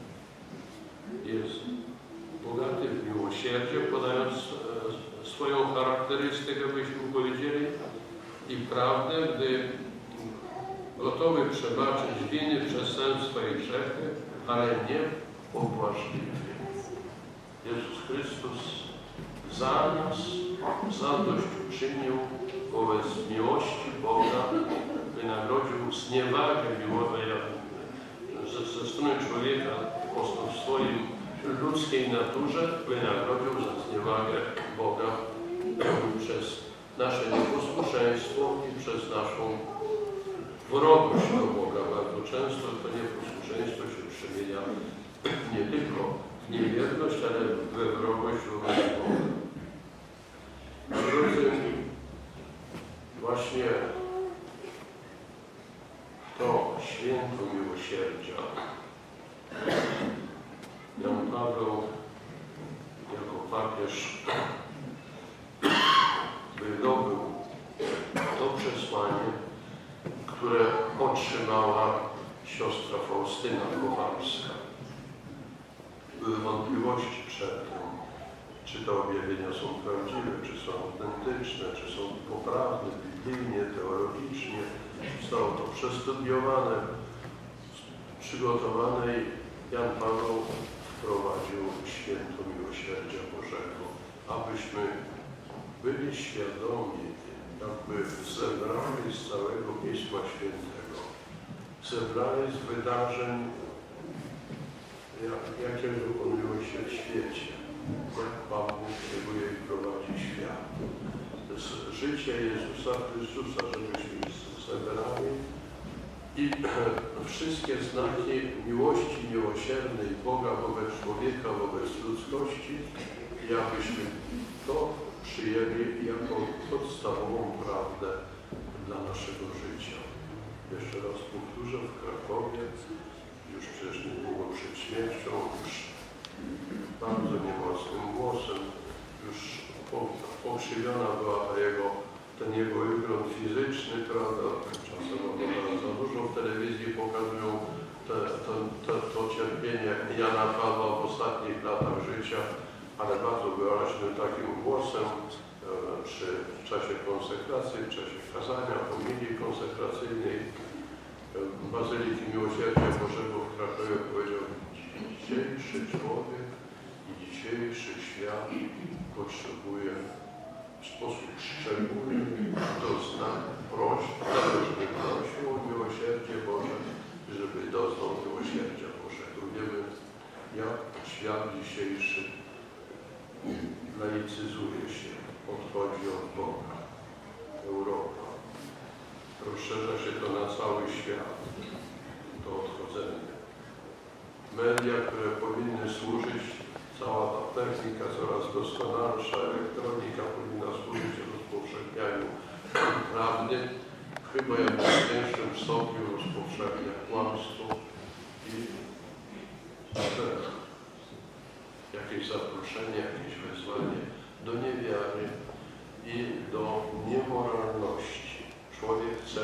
jest bogaty w miłosierdzie, podając e, swoją charakterystykę, byśmy powiedzieli, i prawdę, gdy gotowy przebaczyć winy, przestępstwa i grzechy, ale nie pobłażliwie. Jezus Chrystus za nas zadośćuczynił wobec miłości Boga, wynagrodził zniewagę miłową ze, ze strony człowieka w swoim ludzkiej naturze, wynagrodził za zniewagę Boga przez nasze nieposłuszeństwo i przez naszą wrogość do Boga. Bardzo często to nieposłuszeństwo się przemienia nie tylko w niewierność, ale we wrogość wobec Boga. Drodzy, właśnie to święto miłosierdzia Jan Paweł jako papież wydobył to przesłanie, które otrzymała siostra Faustyna Kowalska. Były wątpliwości przed tym, czy te objawienia są prawdziwe, czy są autentyczne, czy są poprawne, biblijnie, teologicznie. Zostało to przestudiowane, przygotowane i Jan Paweł wprowadził święto miłosierdzia Bożego, abyśmy byli świadomi, jakby zebrani z całego Pisma Świętego, zebrani z wydarzeń, jak, jakie wykonują się w świecie, jak Pan Bóg kieruje i prowadzi świat. Z życia Jezusa Chrystusa, żebyśmy zebrali i wszystkie znaki miłości miłosiernej Boga wobec człowieka, wobec ludzkości, i abyśmy to przyjęli jako podstawową prawdę dla naszego życia. Jeszcze raz powtórzę, w Krakowie, już przecież niedługo przed śmiercią, już bardzo niemocnym głosem, już pokrzywiona była ta jego, ten jego wygląd fizyczny, prawda? Czasem za dużo w telewizji pokazują te, te, te, to cierpienie Jana Pawła w ostatnich latach życia, ale bardzo wyraźnym takim głosem przy czasie konsekracji, w czasie kazania, homilii konsekracyjnej Bazyliki Miłosierdzia Bożego w Krakowie powiedział: dzisiejszy człowiek i dzisiejszy świat potrzebuje w sposób szczególny doznać prośb, żeby prosił o miłosierdzie Boże, żeby doznał miłosierdzia Bożego. Wiemy, jak świat dzisiejszy laicyzuje się, odchodzi od Boga. Europa. Rozszerza się to na cały świat, to odchodzenie. Media, które powinny służyć cała ta technika coraz doskonalsza, elektronika powinna służyć rozpowszechnianiu prawdy, chyba jak w największym stopniu rozpowszechnia kłamstwo i jakieś zaproszenie, jakieś wezwanie do niewiary i do niemoralności. Człowiek chce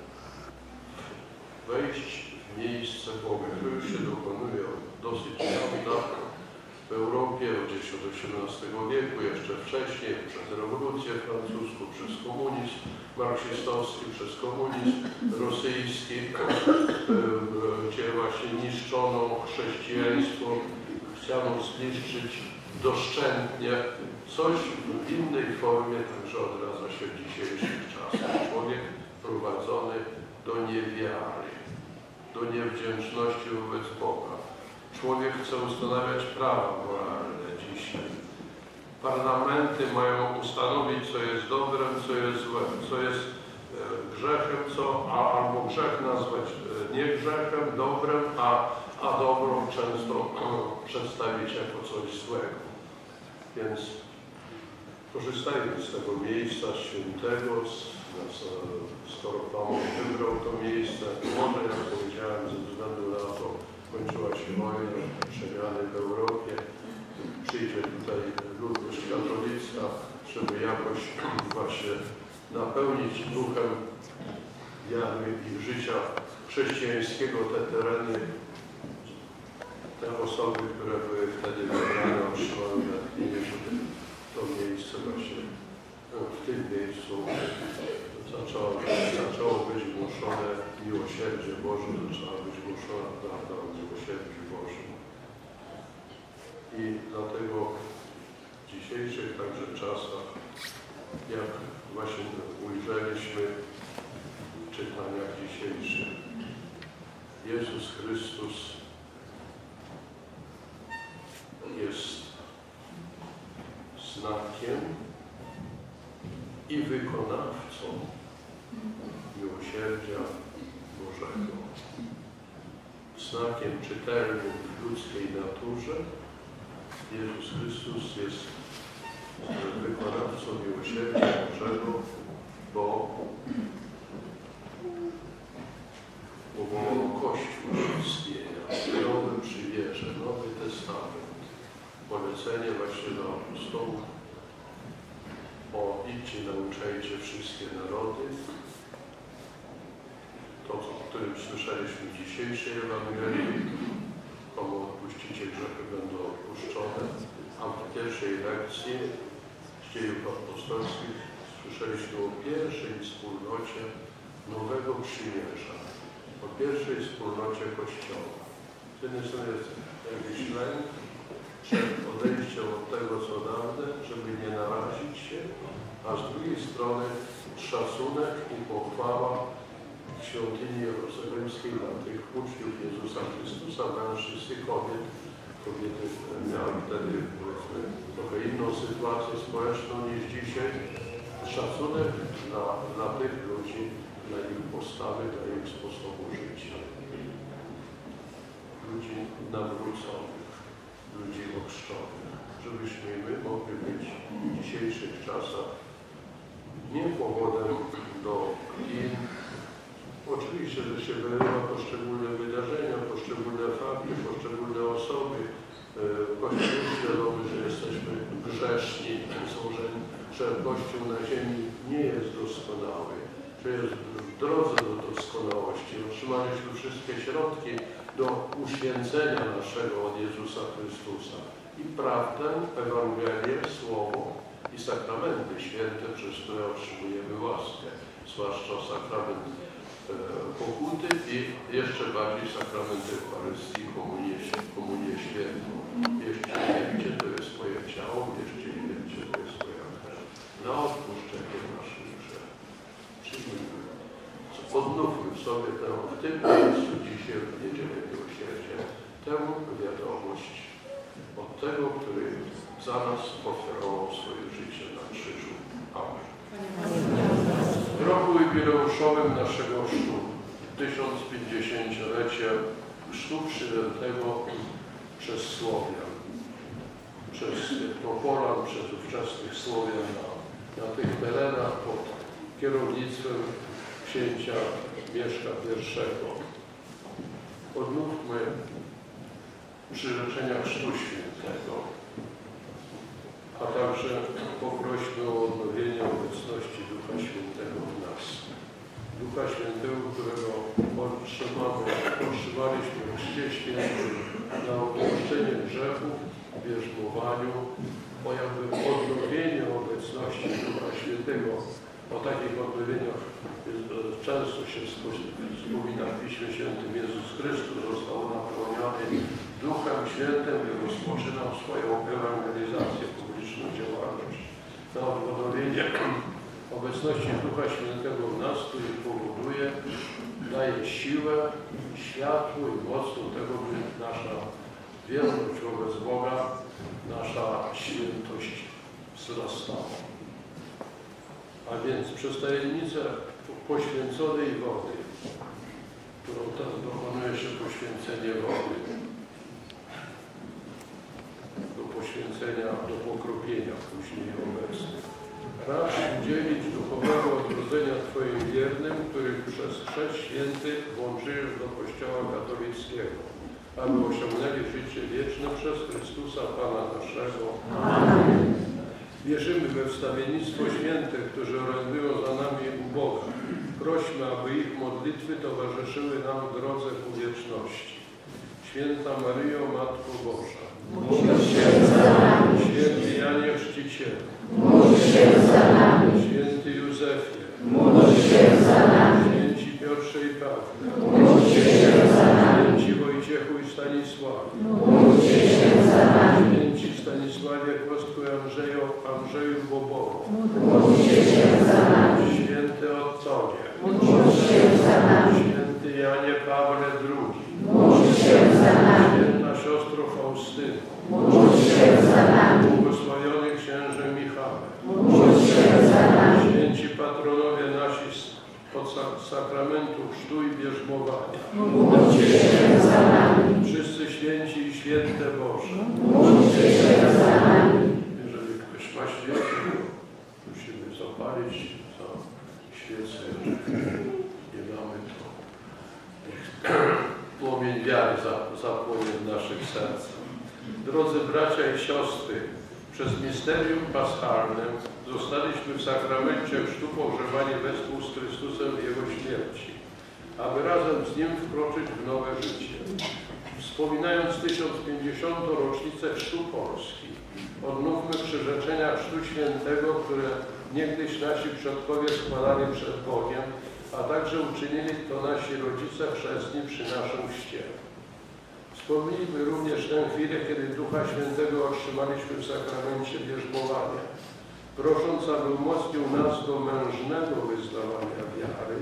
wejść w miejsce Boga. To już się dokonuje dosyć dawno w Europie, gdzieś od osiemnastego wieku, jeszcze wcześniej, przez rewolucję francuską, przez komunizm marksistowski, przez komunizm rosyjski, gdzie właśnie niszczono chrześcijaństwo, chciano zniszczyć doszczętnie. Coś w innej formie także odradza się w dzisiejszych czasach. Człowiek prowadzony do niewiary, do niewdzięczności wobec Boga. Człowiek chce ustanawiać prawa moralne dzisiaj. Parlamenty mają ustanowić, co jest dobrem, co jest złem, co jest grzechem, co, a, albo grzech nazwać nie grzechem, dobrem, a, a dobro często przedstawić jako coś złego. Więc korzystajmy z tego miejsca świętego, skoro Pan wybrał to miejsce. Może, jak powiedziałem, ze względu na to kończyła się wojna, przemiany w Europie. Przyjdzie tutaj ludność katolicka, żeby jakoś właśnie napełnić duchem wiary i życia chrześcijańskiego te tereny, te osoby, które były wtedy wybrane, otrzymały natchnienie, żeby to miejsce właśnie w tym miejscu zaczęło, zaczęło być głoszone miłosierdzie Boże, zaczęła być głoszona prawda o miłosierdziu Bożym. I dlatego w dzisiejszych także czasach, jak właśnie ujrzeliśmy w czytaniach dzisiejszych, Jezus Chrystus jest znakiem i wykonawcą miłosierdzia Bożego. Znakiem czytelnym w ludzkiej naturze Jezus Chrystus jest wykonawcą miłosierdzia Bożego, bo powołał Kościół istnienia, Nowe Przymierze, Nowy Testament, polecenie właśnie do apostołów o idźcie, nauczajcie wszystkie narody. To, o którym słyszeliśmy w dzisiejszej Ewangelii, komu odpuścicie grzechy, będą odpuszczone, a w pierwszej lekcji z dziejów apostolskich słyszeliśmy o pierwszej wspólnocie Nowego Przymierza, o pierwszej wspólnocie Kościoła. Z jednej strony jest jakiś lęk przed odejściem od tego, co dawne, żeby nie narazić się, a z drugiej strony szacunek i pochwała w świątyni jerozolimskiej dla tych uczniów Jezusa Chrystusa, mężczyzn i kobiet. Kobiety miały wtedy, powiedzmy, trochę inną sytuację społeczną niż dzisiaj. Szacunek dla, dla tych ludzi, dla ich postawy, dla ich sposobu życia. Ludzi nawróconych, ludzi ochrzczonych, żebyśmy my mogli być w dzisiejszych czasach nie powodem do kpin. Oczywiście, że się wyrywa poszczególne wydarzenia, poszczególne fakty, poszczególne osoby. Kościół świadomy, że jesteśmy grzeszni, że Kościół na ziemi nie jest doskonały, że jest w drodze do doskonałości. Otrzymaliśmy wszystkie środki do uświęcenia naszego od Jezusa Chrystusa. I prawdę, Ewangelię, Słowo i sakramenty święte, przez które otrzymujemy łaskę, zwłaszcza sakrament e, pokuty i jeszcze bardziej sakrament Eucharystii, komunię, komunię świętą. Jeśli wiecie, to jest moje ciało, jeśli wiecie, to jest moja krew. Na odpuszczenie naszych grzechów. Czyli odnówmy sobie tę, w tym miejscu dzisiaj w Niedzielę Miłosierdzia tę wiadomość od tego, który za nas ofiarował swoje życie na krzyżu. Amen. W roku jubileuszowym naszego chrztu, tysiąc pięćdziesięciolecie chrztu przyjętego przez Słowian, przez Topolan, przez ówczesnych Słowian na, na tych terenach pod kierownictwem księcia Mieszka pierwszego. Odmówmy przyrzeczenia Chrztu Świętego, a także poprośmy o odnowienie obecności Ducha Świętego w nas. Ducha Świętego, którego otrzymamy, otrzymaliśmy w Chrzcie Świętym na odpuszczenie grzechów, w bierzmowaniu, o jakby odnowienie obecności Ducha Świętego. O takich odnowieniach często się wspomina w Piśmie Świętym. Jezus Chrystus został napełniony Duchem Świętym i rozpoczynał swoją ewangelizację, publiczną działalność. Na odnowienie obecności Ducha Świętego w nas, który powoduje, daje siłę, światło i moc do tego, by nasza wierność wobec Boga, nasza świętość wzrastała. A więc przez tajemnicę poświęconej wody, którą teraz dokonuje się poświęcenie wody, do poświęcenia, do pokropienia później obecnych. Racz udzielić duchowego odrodzenia Twoim wiernym, których przez Chrzest Święty włączyłeś do Kościoła katolickiego, aby osiągnęli życie wieczne przez Chrystusa Pana naszego. Amen. Wierzymy we wstawiennictwo świętych, którzy orędują za nami u Boga. Prośmy, aby ich modlitwy towarzyszyły nam w drodze ku wieczności. Święta Maryjo, Matko Boża, módl się za nami. Święty Janie Chrzcicielu, módl się za nami. Święty Józefie, módl się za nami. Święci Piotrze i Pawle, módl się za nami. Święci Wojciechu i Stanisławie, módl się za nami. Święci Stanisławie Kostku i Andrzeju, Andrzeju Bobowo, módl się za nami. Święty Ottonie, módl się za nami. Święty Janie Pawle drugi, módl się za nami. Święta Siostro Faustyno, módl się za nami. błogosławiony Księże Michale, módl się za nami. Święci patronowie nasi od sakramentu chrztu i bierzmowania, módl się za nami. wszyscy święci i święte Boże. módl się za nami. Jeżeli ktoś ma świecę, musimy zapalić za świecę. Jeżeli nie mamy, to niech płomień wiary zapłonie w naszych sercach. Drodzy bracia i siostry, przez misterium paschalne zostaliśmy w sakramencie chrztu pogrzebani wespół z Chrystusem w Jego śmierci, aby razem z Nim wkroczyć w nowe życie. Wspominając tysiąc pięćdziesiątą rocznicę chrztu Polski, odnówmy przyrzeczenia Chrztu Świętego, które niegdyś nasi przodkowie składali przed Bogiem, a także uczynili to nasi rodzice chrzestni przy naszym chrzcie. Wspomnijmy również tę chwilę, kiedy Ducha Świętego otrzymaliśmy w sakramencie bierzmowania, prosząc, aby umocnił nas do mężnego wyznawania wiary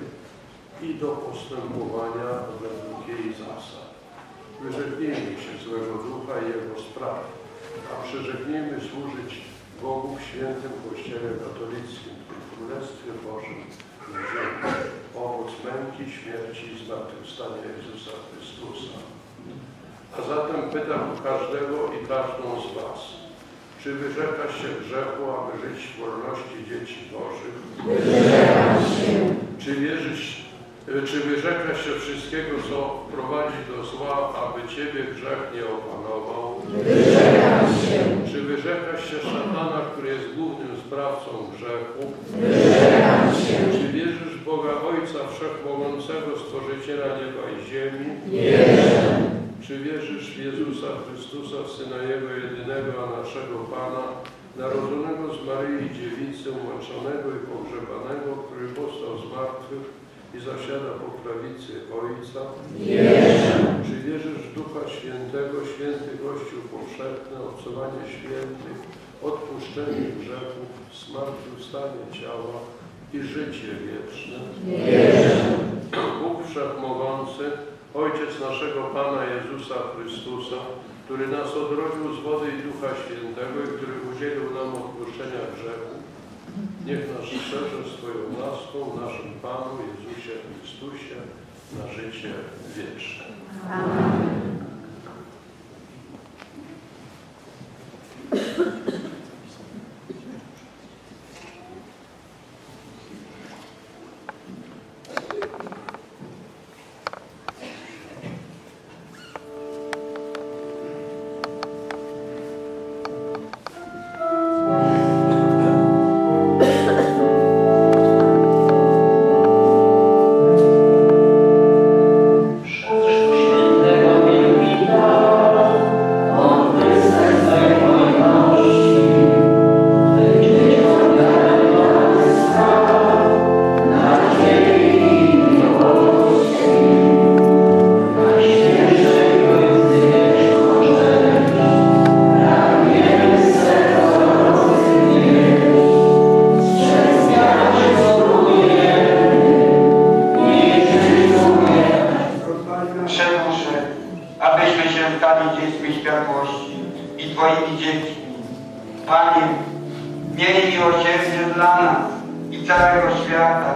i do postępowania według jej zasad. Wyrzeknijmy się złego ducha i jego spraw, a przyrzeknijmy służyć Bogu w świętym Kościele katolickim, w Królestwie Bożym na ziemi. Owoc męki, śmierci i zmartwychwstania Jezusa Chrystusa. A zatem pytam każdego i każdą z Was, czy wyrzekasz się grzechu, aby żyć w wolności dzieci Bożych? Wyrzekam się. Czy wierzysz, czy wyrzekasz się wszystkiego, co prowadzi do zła, aby Ciebie grzech nie opanował? Wyrzekam się. Czy wyrzekasz się szatana, który jest głównym sprawcą grzechu? Wyrzekam się. Czy wierzysz w Boga Ojca Wszechmogącego, Stworzyciela nieba i ziemi? Wierzę. Czy wierzysz w Jezusa Chrystusa, Syna Jego jedynego, a naszego Pana, narodzonego z Maryi Dziewicy, umęczonego i pogrzebanego, który powstał z martwych i zasiada po prawicy Ojca? Wierzę. Czy wierzysz w Ducha Świętego, święty Kościół powszechny, obcowanie świętych, odpuszczenie grzechów, zmartwychwstanie ciała i życie wieczne? Wierzę. Bóg Wszechmogący, Ojciec naszego Pana Jezusa Chrystusa, który nas odrodził z wody i Ducha Świętego i który udzielił nam odpuszczenia grzechu, niech nas strzeże swoją łaską w naszym Panu Jezusie Chrystusie na życie wieczne. Amen. stali dziećmi światłości i Twoimi dziećmi. Panie, miej miłosierdzie dla nas i całego świata.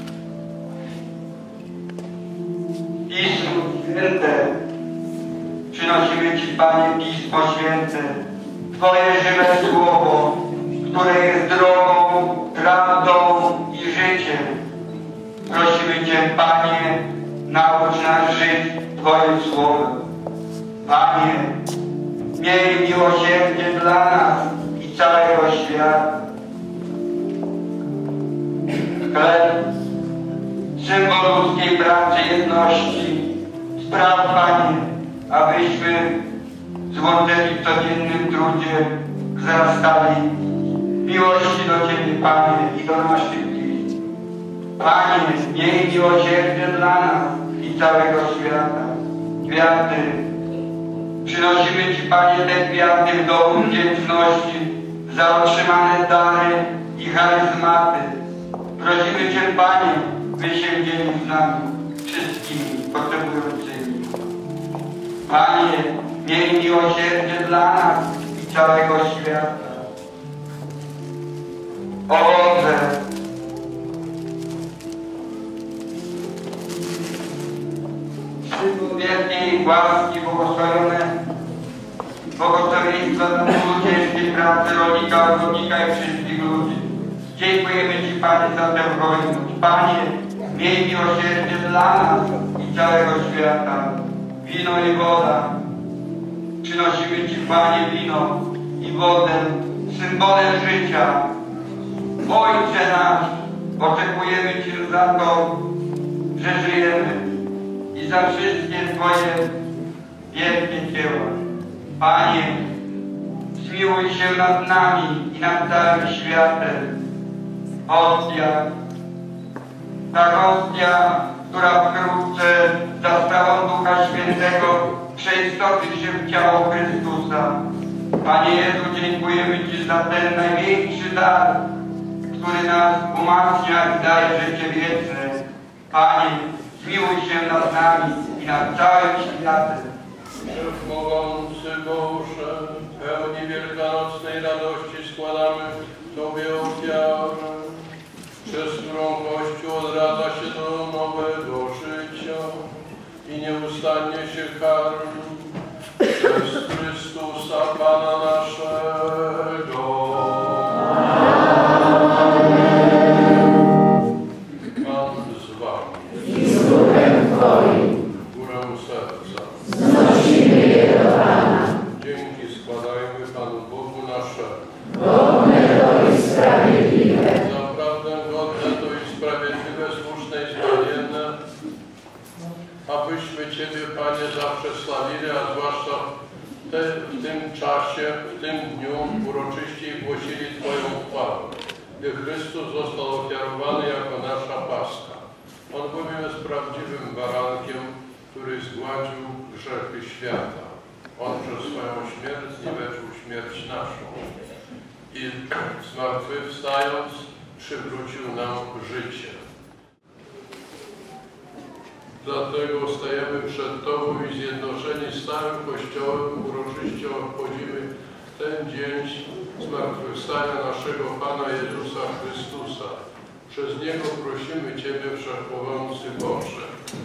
Pismo Święte, przynosimy Ci, Panie, Pismo Święte, Twoje żywe Słowo, które jest drogą, prawdą i życiem. Prosimy Cię, Panie, naucz nas żyć Twoim Słowem. Panie, miej miłosierdzie dla nas i całego świata. Chleb, symbol ludzkiej pracy jedności, spraw, Panie, abyśmy złączeni w codziennym trudzie wzrastali miłości do Ciebie, Panie, i do naszych dzieci. Panie, miej miłosierdzie dla nas i całego świata. Kwiaty, przynosimy Ci, Panie, te kwiaty w domu wdzięczności za otrzymane dary i charyzmaty. Prosimy Cię, Panie, byś się dzielił z nami wszystkimi potrzebującymi. Panie, miej miłosierdzie dla nas i całego świata. Owoce, symbol wielkiej łaski, błogosławione błogosławieństwa dla ciężkiej pracy rolnika, ogrodnika i wszystkich ludzi. Dziękujemy Ci, Panie, za tę hojność. Panie, miej miłosierdzie dla nas i całego świata. Wino i woda. Przynosimy Ci, Panie, wino i wodę, symbolem życia. Ojcze nasz, oczekujemy Cię za to, że żyjemy i za wszystkie Twoje wielkie dzieła. Panie, zmiłuj się nad nami i nad całym światem. Hostia, ta hostia, która wkrótce za sprawą Ducha Świętego przeistoczy się w ciało Chrystusa. Panie Jezu, dziękujemy Ci za ten największy dar, który nas umacnia i daje życie wieczne. Panie, zmiłuj się nad nami i nad całym światem. Wszechmogący Boże, pełni wielkanocnej radości składamy Tobie ofiarę, przez którą Kościół odradza się do nowego życia i nieustannie się karmi przez Chrystusa Pana naszego. Pan z Wami. I z duchem Twoim. Górę serca. Znosimy je do Pana. Dzięki składajmy Panu Bogu naszemu. Godne to i sprawiedliwe. Zaprawdę godne to i sprawiedliwe, słuszne i zbawienne, abyśmy Ciebie, Panie, zawsze sławili, a zwłaszcza te, w tym czasie, w tym dniu uroczyście głosili Twoją chwałę, gdy Chrystus został ofiarowany jako nasza Paska. On bowiem jest prawdziwym barankiem, który zgładził grzechy świata. On przez swoją śmierć zniweczył śmierć naszą i zmartwychwstając przywrócił nam życie. Dlatego stajemy przed Tobą i zjednoczeni z całym Kościołem uroczyście obchodzimy ten dzień zmartwychwstania naszego Pana Jezusa Chrystusa. Przez Niego prosimy Ciebie, Wszechmogący Boże.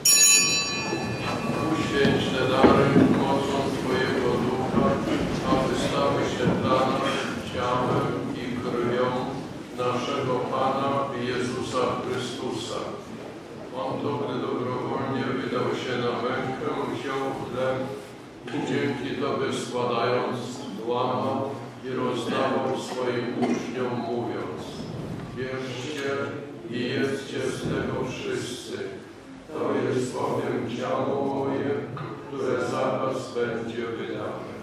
Uświęć te dary mocą Twojego Ducha, aby stały się dla nas ciałem i krwią naszego Pana Jezusa Chrystusa. On to, gdy dobrowolnie wydał się na mękę, wziął chleb i dzięki Tobie składając, łamał i rozdawał swoim uczniom, mówiąc: bierzcie i jedzcie z tego wszyscy. To jest bowiem ciało moje, które za Was będzie wydane.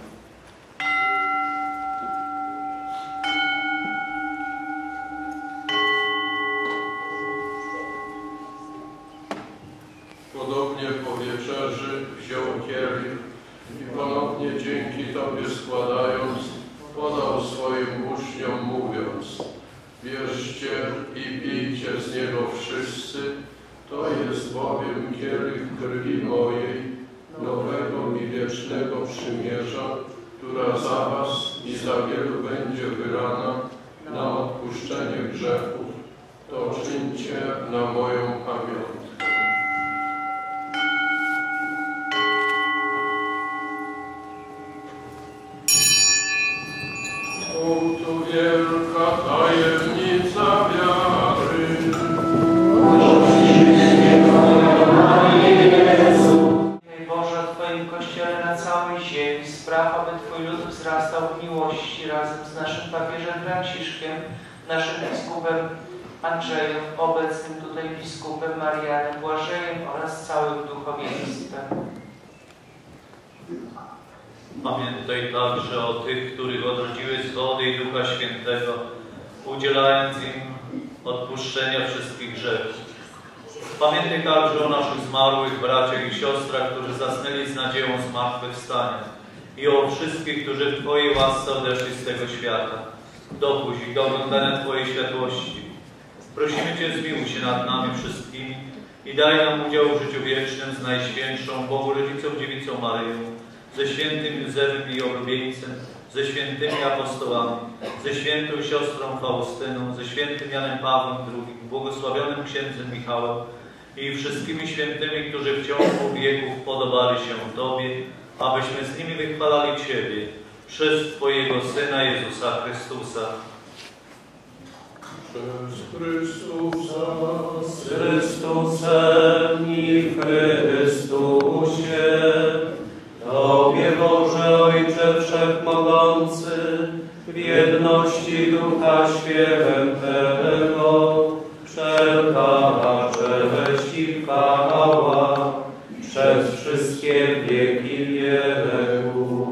Podobnie po wieczerzy wziął kielich i ponownie dzięki Tobie składając, podał swoim uczniom, mówiąc: bierzcie i pijcie z niego wszyscy, to jest bowiem kielich krwi mojej, nowego i wiecznego wiecznego przymierza, która za was i za wielu będzie wylana na odpuszczenie grzechów, to czyńcie na moją pamiątkę. Oto wielka tajemnica wiary. Boże, w Twoim Kościele na całej ziemi spraw, aby Twój lud wzrastał w miłości razem z naszym papieżem Franciszkiem, naszym biskupem Andrzejem, obecnym tutaj biskupem Marianem Błażejem oraz całym duchowieństwem. Pamiętaj także o tych, których odrodziły z wody i Ducha Świętego, udzielając im odpuszczenia wszystkich grzechów. Pamiętaj także o naszych zmarłych braciach i siostrach, którzy zasnęli z nadzieją zmartwychwstania i o wszystkich, którzy w Twojej łasce odeszli z tego świata. Dopuść ich do oglądania Twojej światłości. Prosimy Cię, zmiłuj się nad nami wszystkimi i daj nam udział w życiu wiecznym z Najświętszą Bogu Rodzicą Dziewicą Maryją, ze świętym Józefem i oblubieńcem, ze świętymi apostołami, ze świętą siostrą Faustyną, ze świętym Janem Pawłem drugim, błogosławionym księdzem Michałem i wszystkimi świętymi, którzy w ciągu wieków podobali się Tobie, abyśmy z nimi wychwalali Ciebie przez Twojego Syna Jezusa Chrystusa. Przez Chrystusa, Z Chrystusem i w Chrystusie, Tobie Boże Ojcze Wszechmogący, w jedności Ducha Świętego, wszelka cześć i chwała przez wszystkie wieki wieków.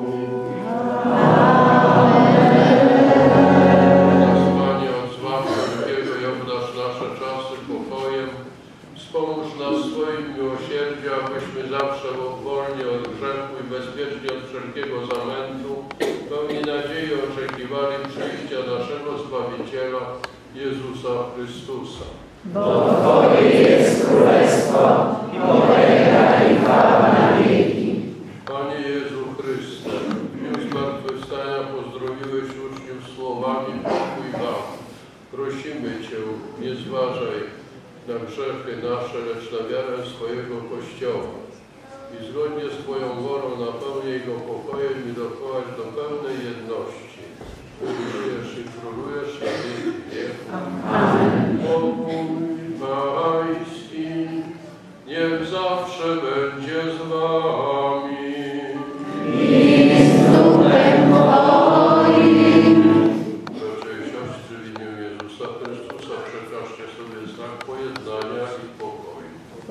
Panie, od zła wszelkiego i obdarz nasze czasy pokojem. Wspomóż nas swoim miłosierdziem, abyśmy zawsze wolni od grzechu i bezpiecznie od wszelkiego zamętu, pełni nadziei oczekiwali przyjścia naszego Zbawiciela, Jezusa Chrystusa. Bo Twoje jest królestwo, i potęga i chwała na wieki. Panie Jezu Chryste, w dniu zmartwychwstania pozdrowiłeś uczniów słowami pokój wam. Prosimy Cię, nie zważaj na grzechy nasze, lecz na wiarę swojego Kościoła i zgodnie z Twoją wolą napełnij go pokojem i doprowadź do pełnej jedności. Żyjesz i królujesz na wieki wieków. Amen. Pokój Pański niech zawsze będzie z Wami. I z duchem Twoim. Bracia i siostry, w imię Jezusa Chrystusa przekażcie sobie znak pojednania i pokoju.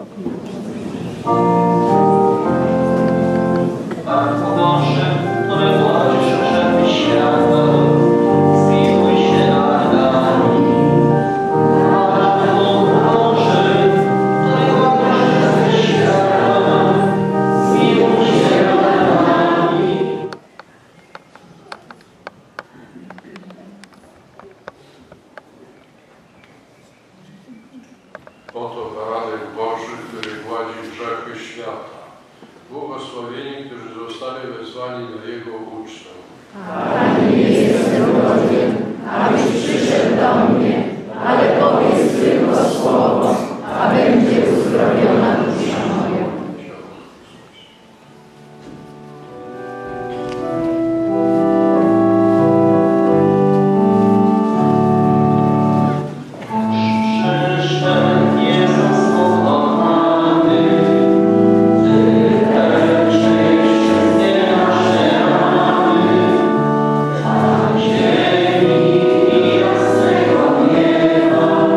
Matko Boże, które wchodzisz w grzechy świata, zmiłuj się nad nami. Matko Boże, które wchodzisz w grzechy świata, zmiłuj się nad nami. Oto baranek Boży, który gładzi grzechy świata. Błogosławieni, którzy zostali wezwani na Jego ucztę. Panie, nie jestem godzien, abyś przyszedł do mnie, ale powiedz tylko słowo, a będzie uzdrowiona dusza moja. Przyszedł Jezus pokonany, Ty też przyjść nie nasze rany, na ziemi i jasnego nieba,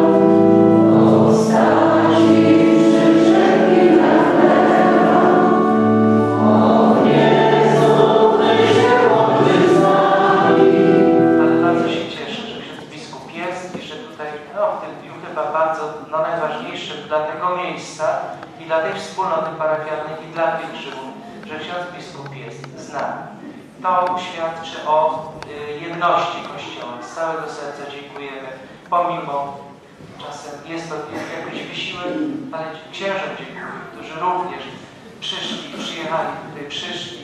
postaci przyszedł na chleba. O Jezu, Ty się łączy z nami. Ale bardzo się cieszę, że ksiądz biskup jest i że tutaj, no w tym dniu chyba bardzo, no najważniejszym dla tego miejsca i dla tej wspólnoty parafialnej i dla pielgrzymów, że ksiądz biskup jest z nami. To świadczy o y, jedności Kościoła. Z całego serca dziękujemy, pomimo czasem jest to jakiś wysiłek, ale księżom dziękuję, którzy również przyszli, przyjechali tutaj, przyszli,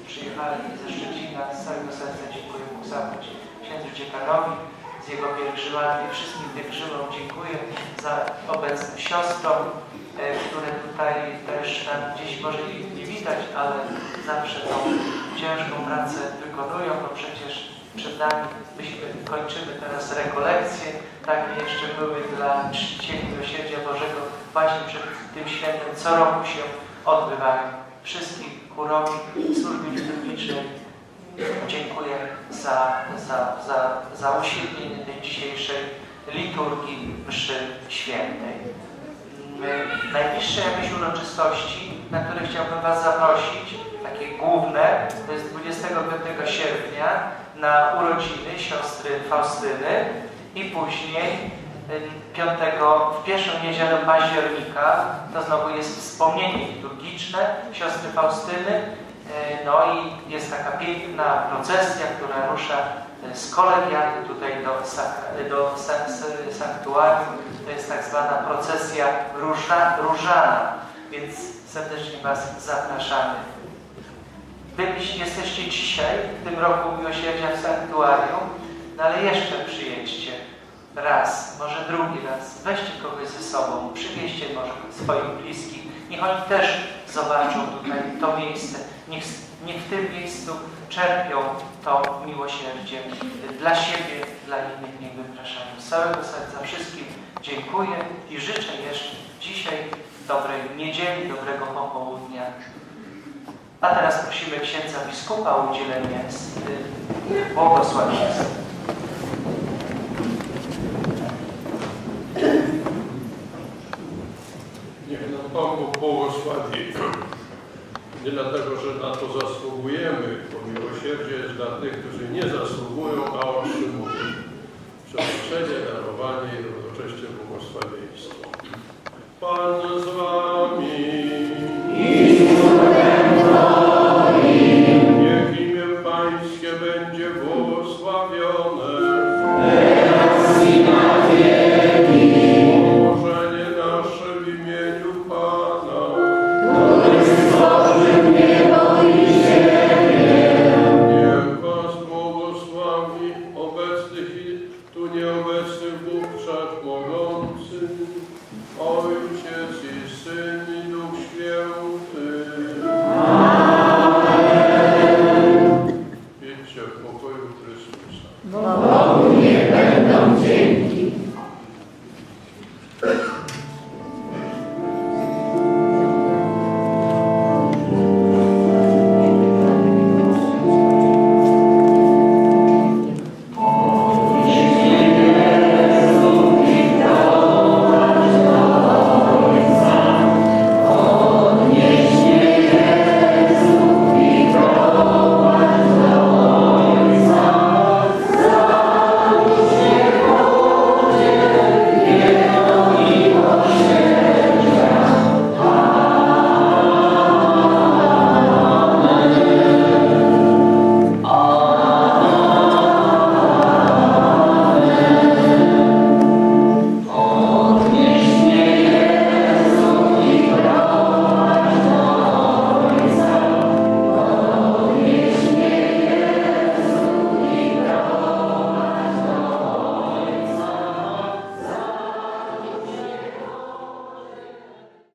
przyjechali ze Szczecina. Z całego serca dziękuję Bóg zapłać księdzu dziekanowi z jego pielgrzymami. Wszystkim pielgrzymom dziękuję za obecność siostrom, które tutaj też tam gdzieś może ich nie widać, ale zawsze tą ciężką pracę wykonują, bo przecież przed nami myśmy kończymy teraz rekolekcje, takie jeszcze były dla czcicieli Miłosierdzia Bożego właśnie przed tym świętem co roku się odbywają. Wszystkich chórowi służby liturgicznej dziękuję za, za, za, za uświetnienie tej dzisiejszej liturgii mszy świętej. Najbliższe jakieś uroczystości, na które chciałbym Was zaprosić, takie główne, to jest dwudziestego piątego sierpnia na urodziny siostry Faustyny i później piątego, w pierwszą niedzielę października, to znowu jest wspomnienie liturgiczne siostry Faustyny. No i jest taka piękna procesja, która rusza z kolegiaty tutaj do, do sanktuarium. To jest tak zwana procesja róża, różana, więc serdecznie Was zapraszamy. Wy jesteście dzisiaj, w tym roku Miłosierdzia w sanktuarium, no ale jeszcze przyjedźcie raz, może drugi raz. Weźcie kogoś ze sobą, przywieźcie może swoich bliskich. Niech oni też zobaczą tutaj to miejsce. Niech, niech w tym miejscu czerpią to miłosierdzie dla siebie, dla innych. Niech wypraszają. Z całego serca wszystkim dziękuję i życzę jeszcze dzisiaj dobrej niedzieli, dobrego popołudnia. A teraz prosimy księdza biskupa o udzielenie błogosławieństwa. Niech nam Pan Bóg błogosławi. Nie dlatego, że na to zasługujemy, bo miłosierdzie jest dla tych, którzy nie zasługują, a otrzymują. Przebaczenie, darowanie i równocześnie błogosławieństwo. Pan z Wami. I z duchem Twoim. Niech imię Pańskie będzie błogosławione. Teraz i na wieki. Położenie nasze w imieniu Pana, który stworzył niebo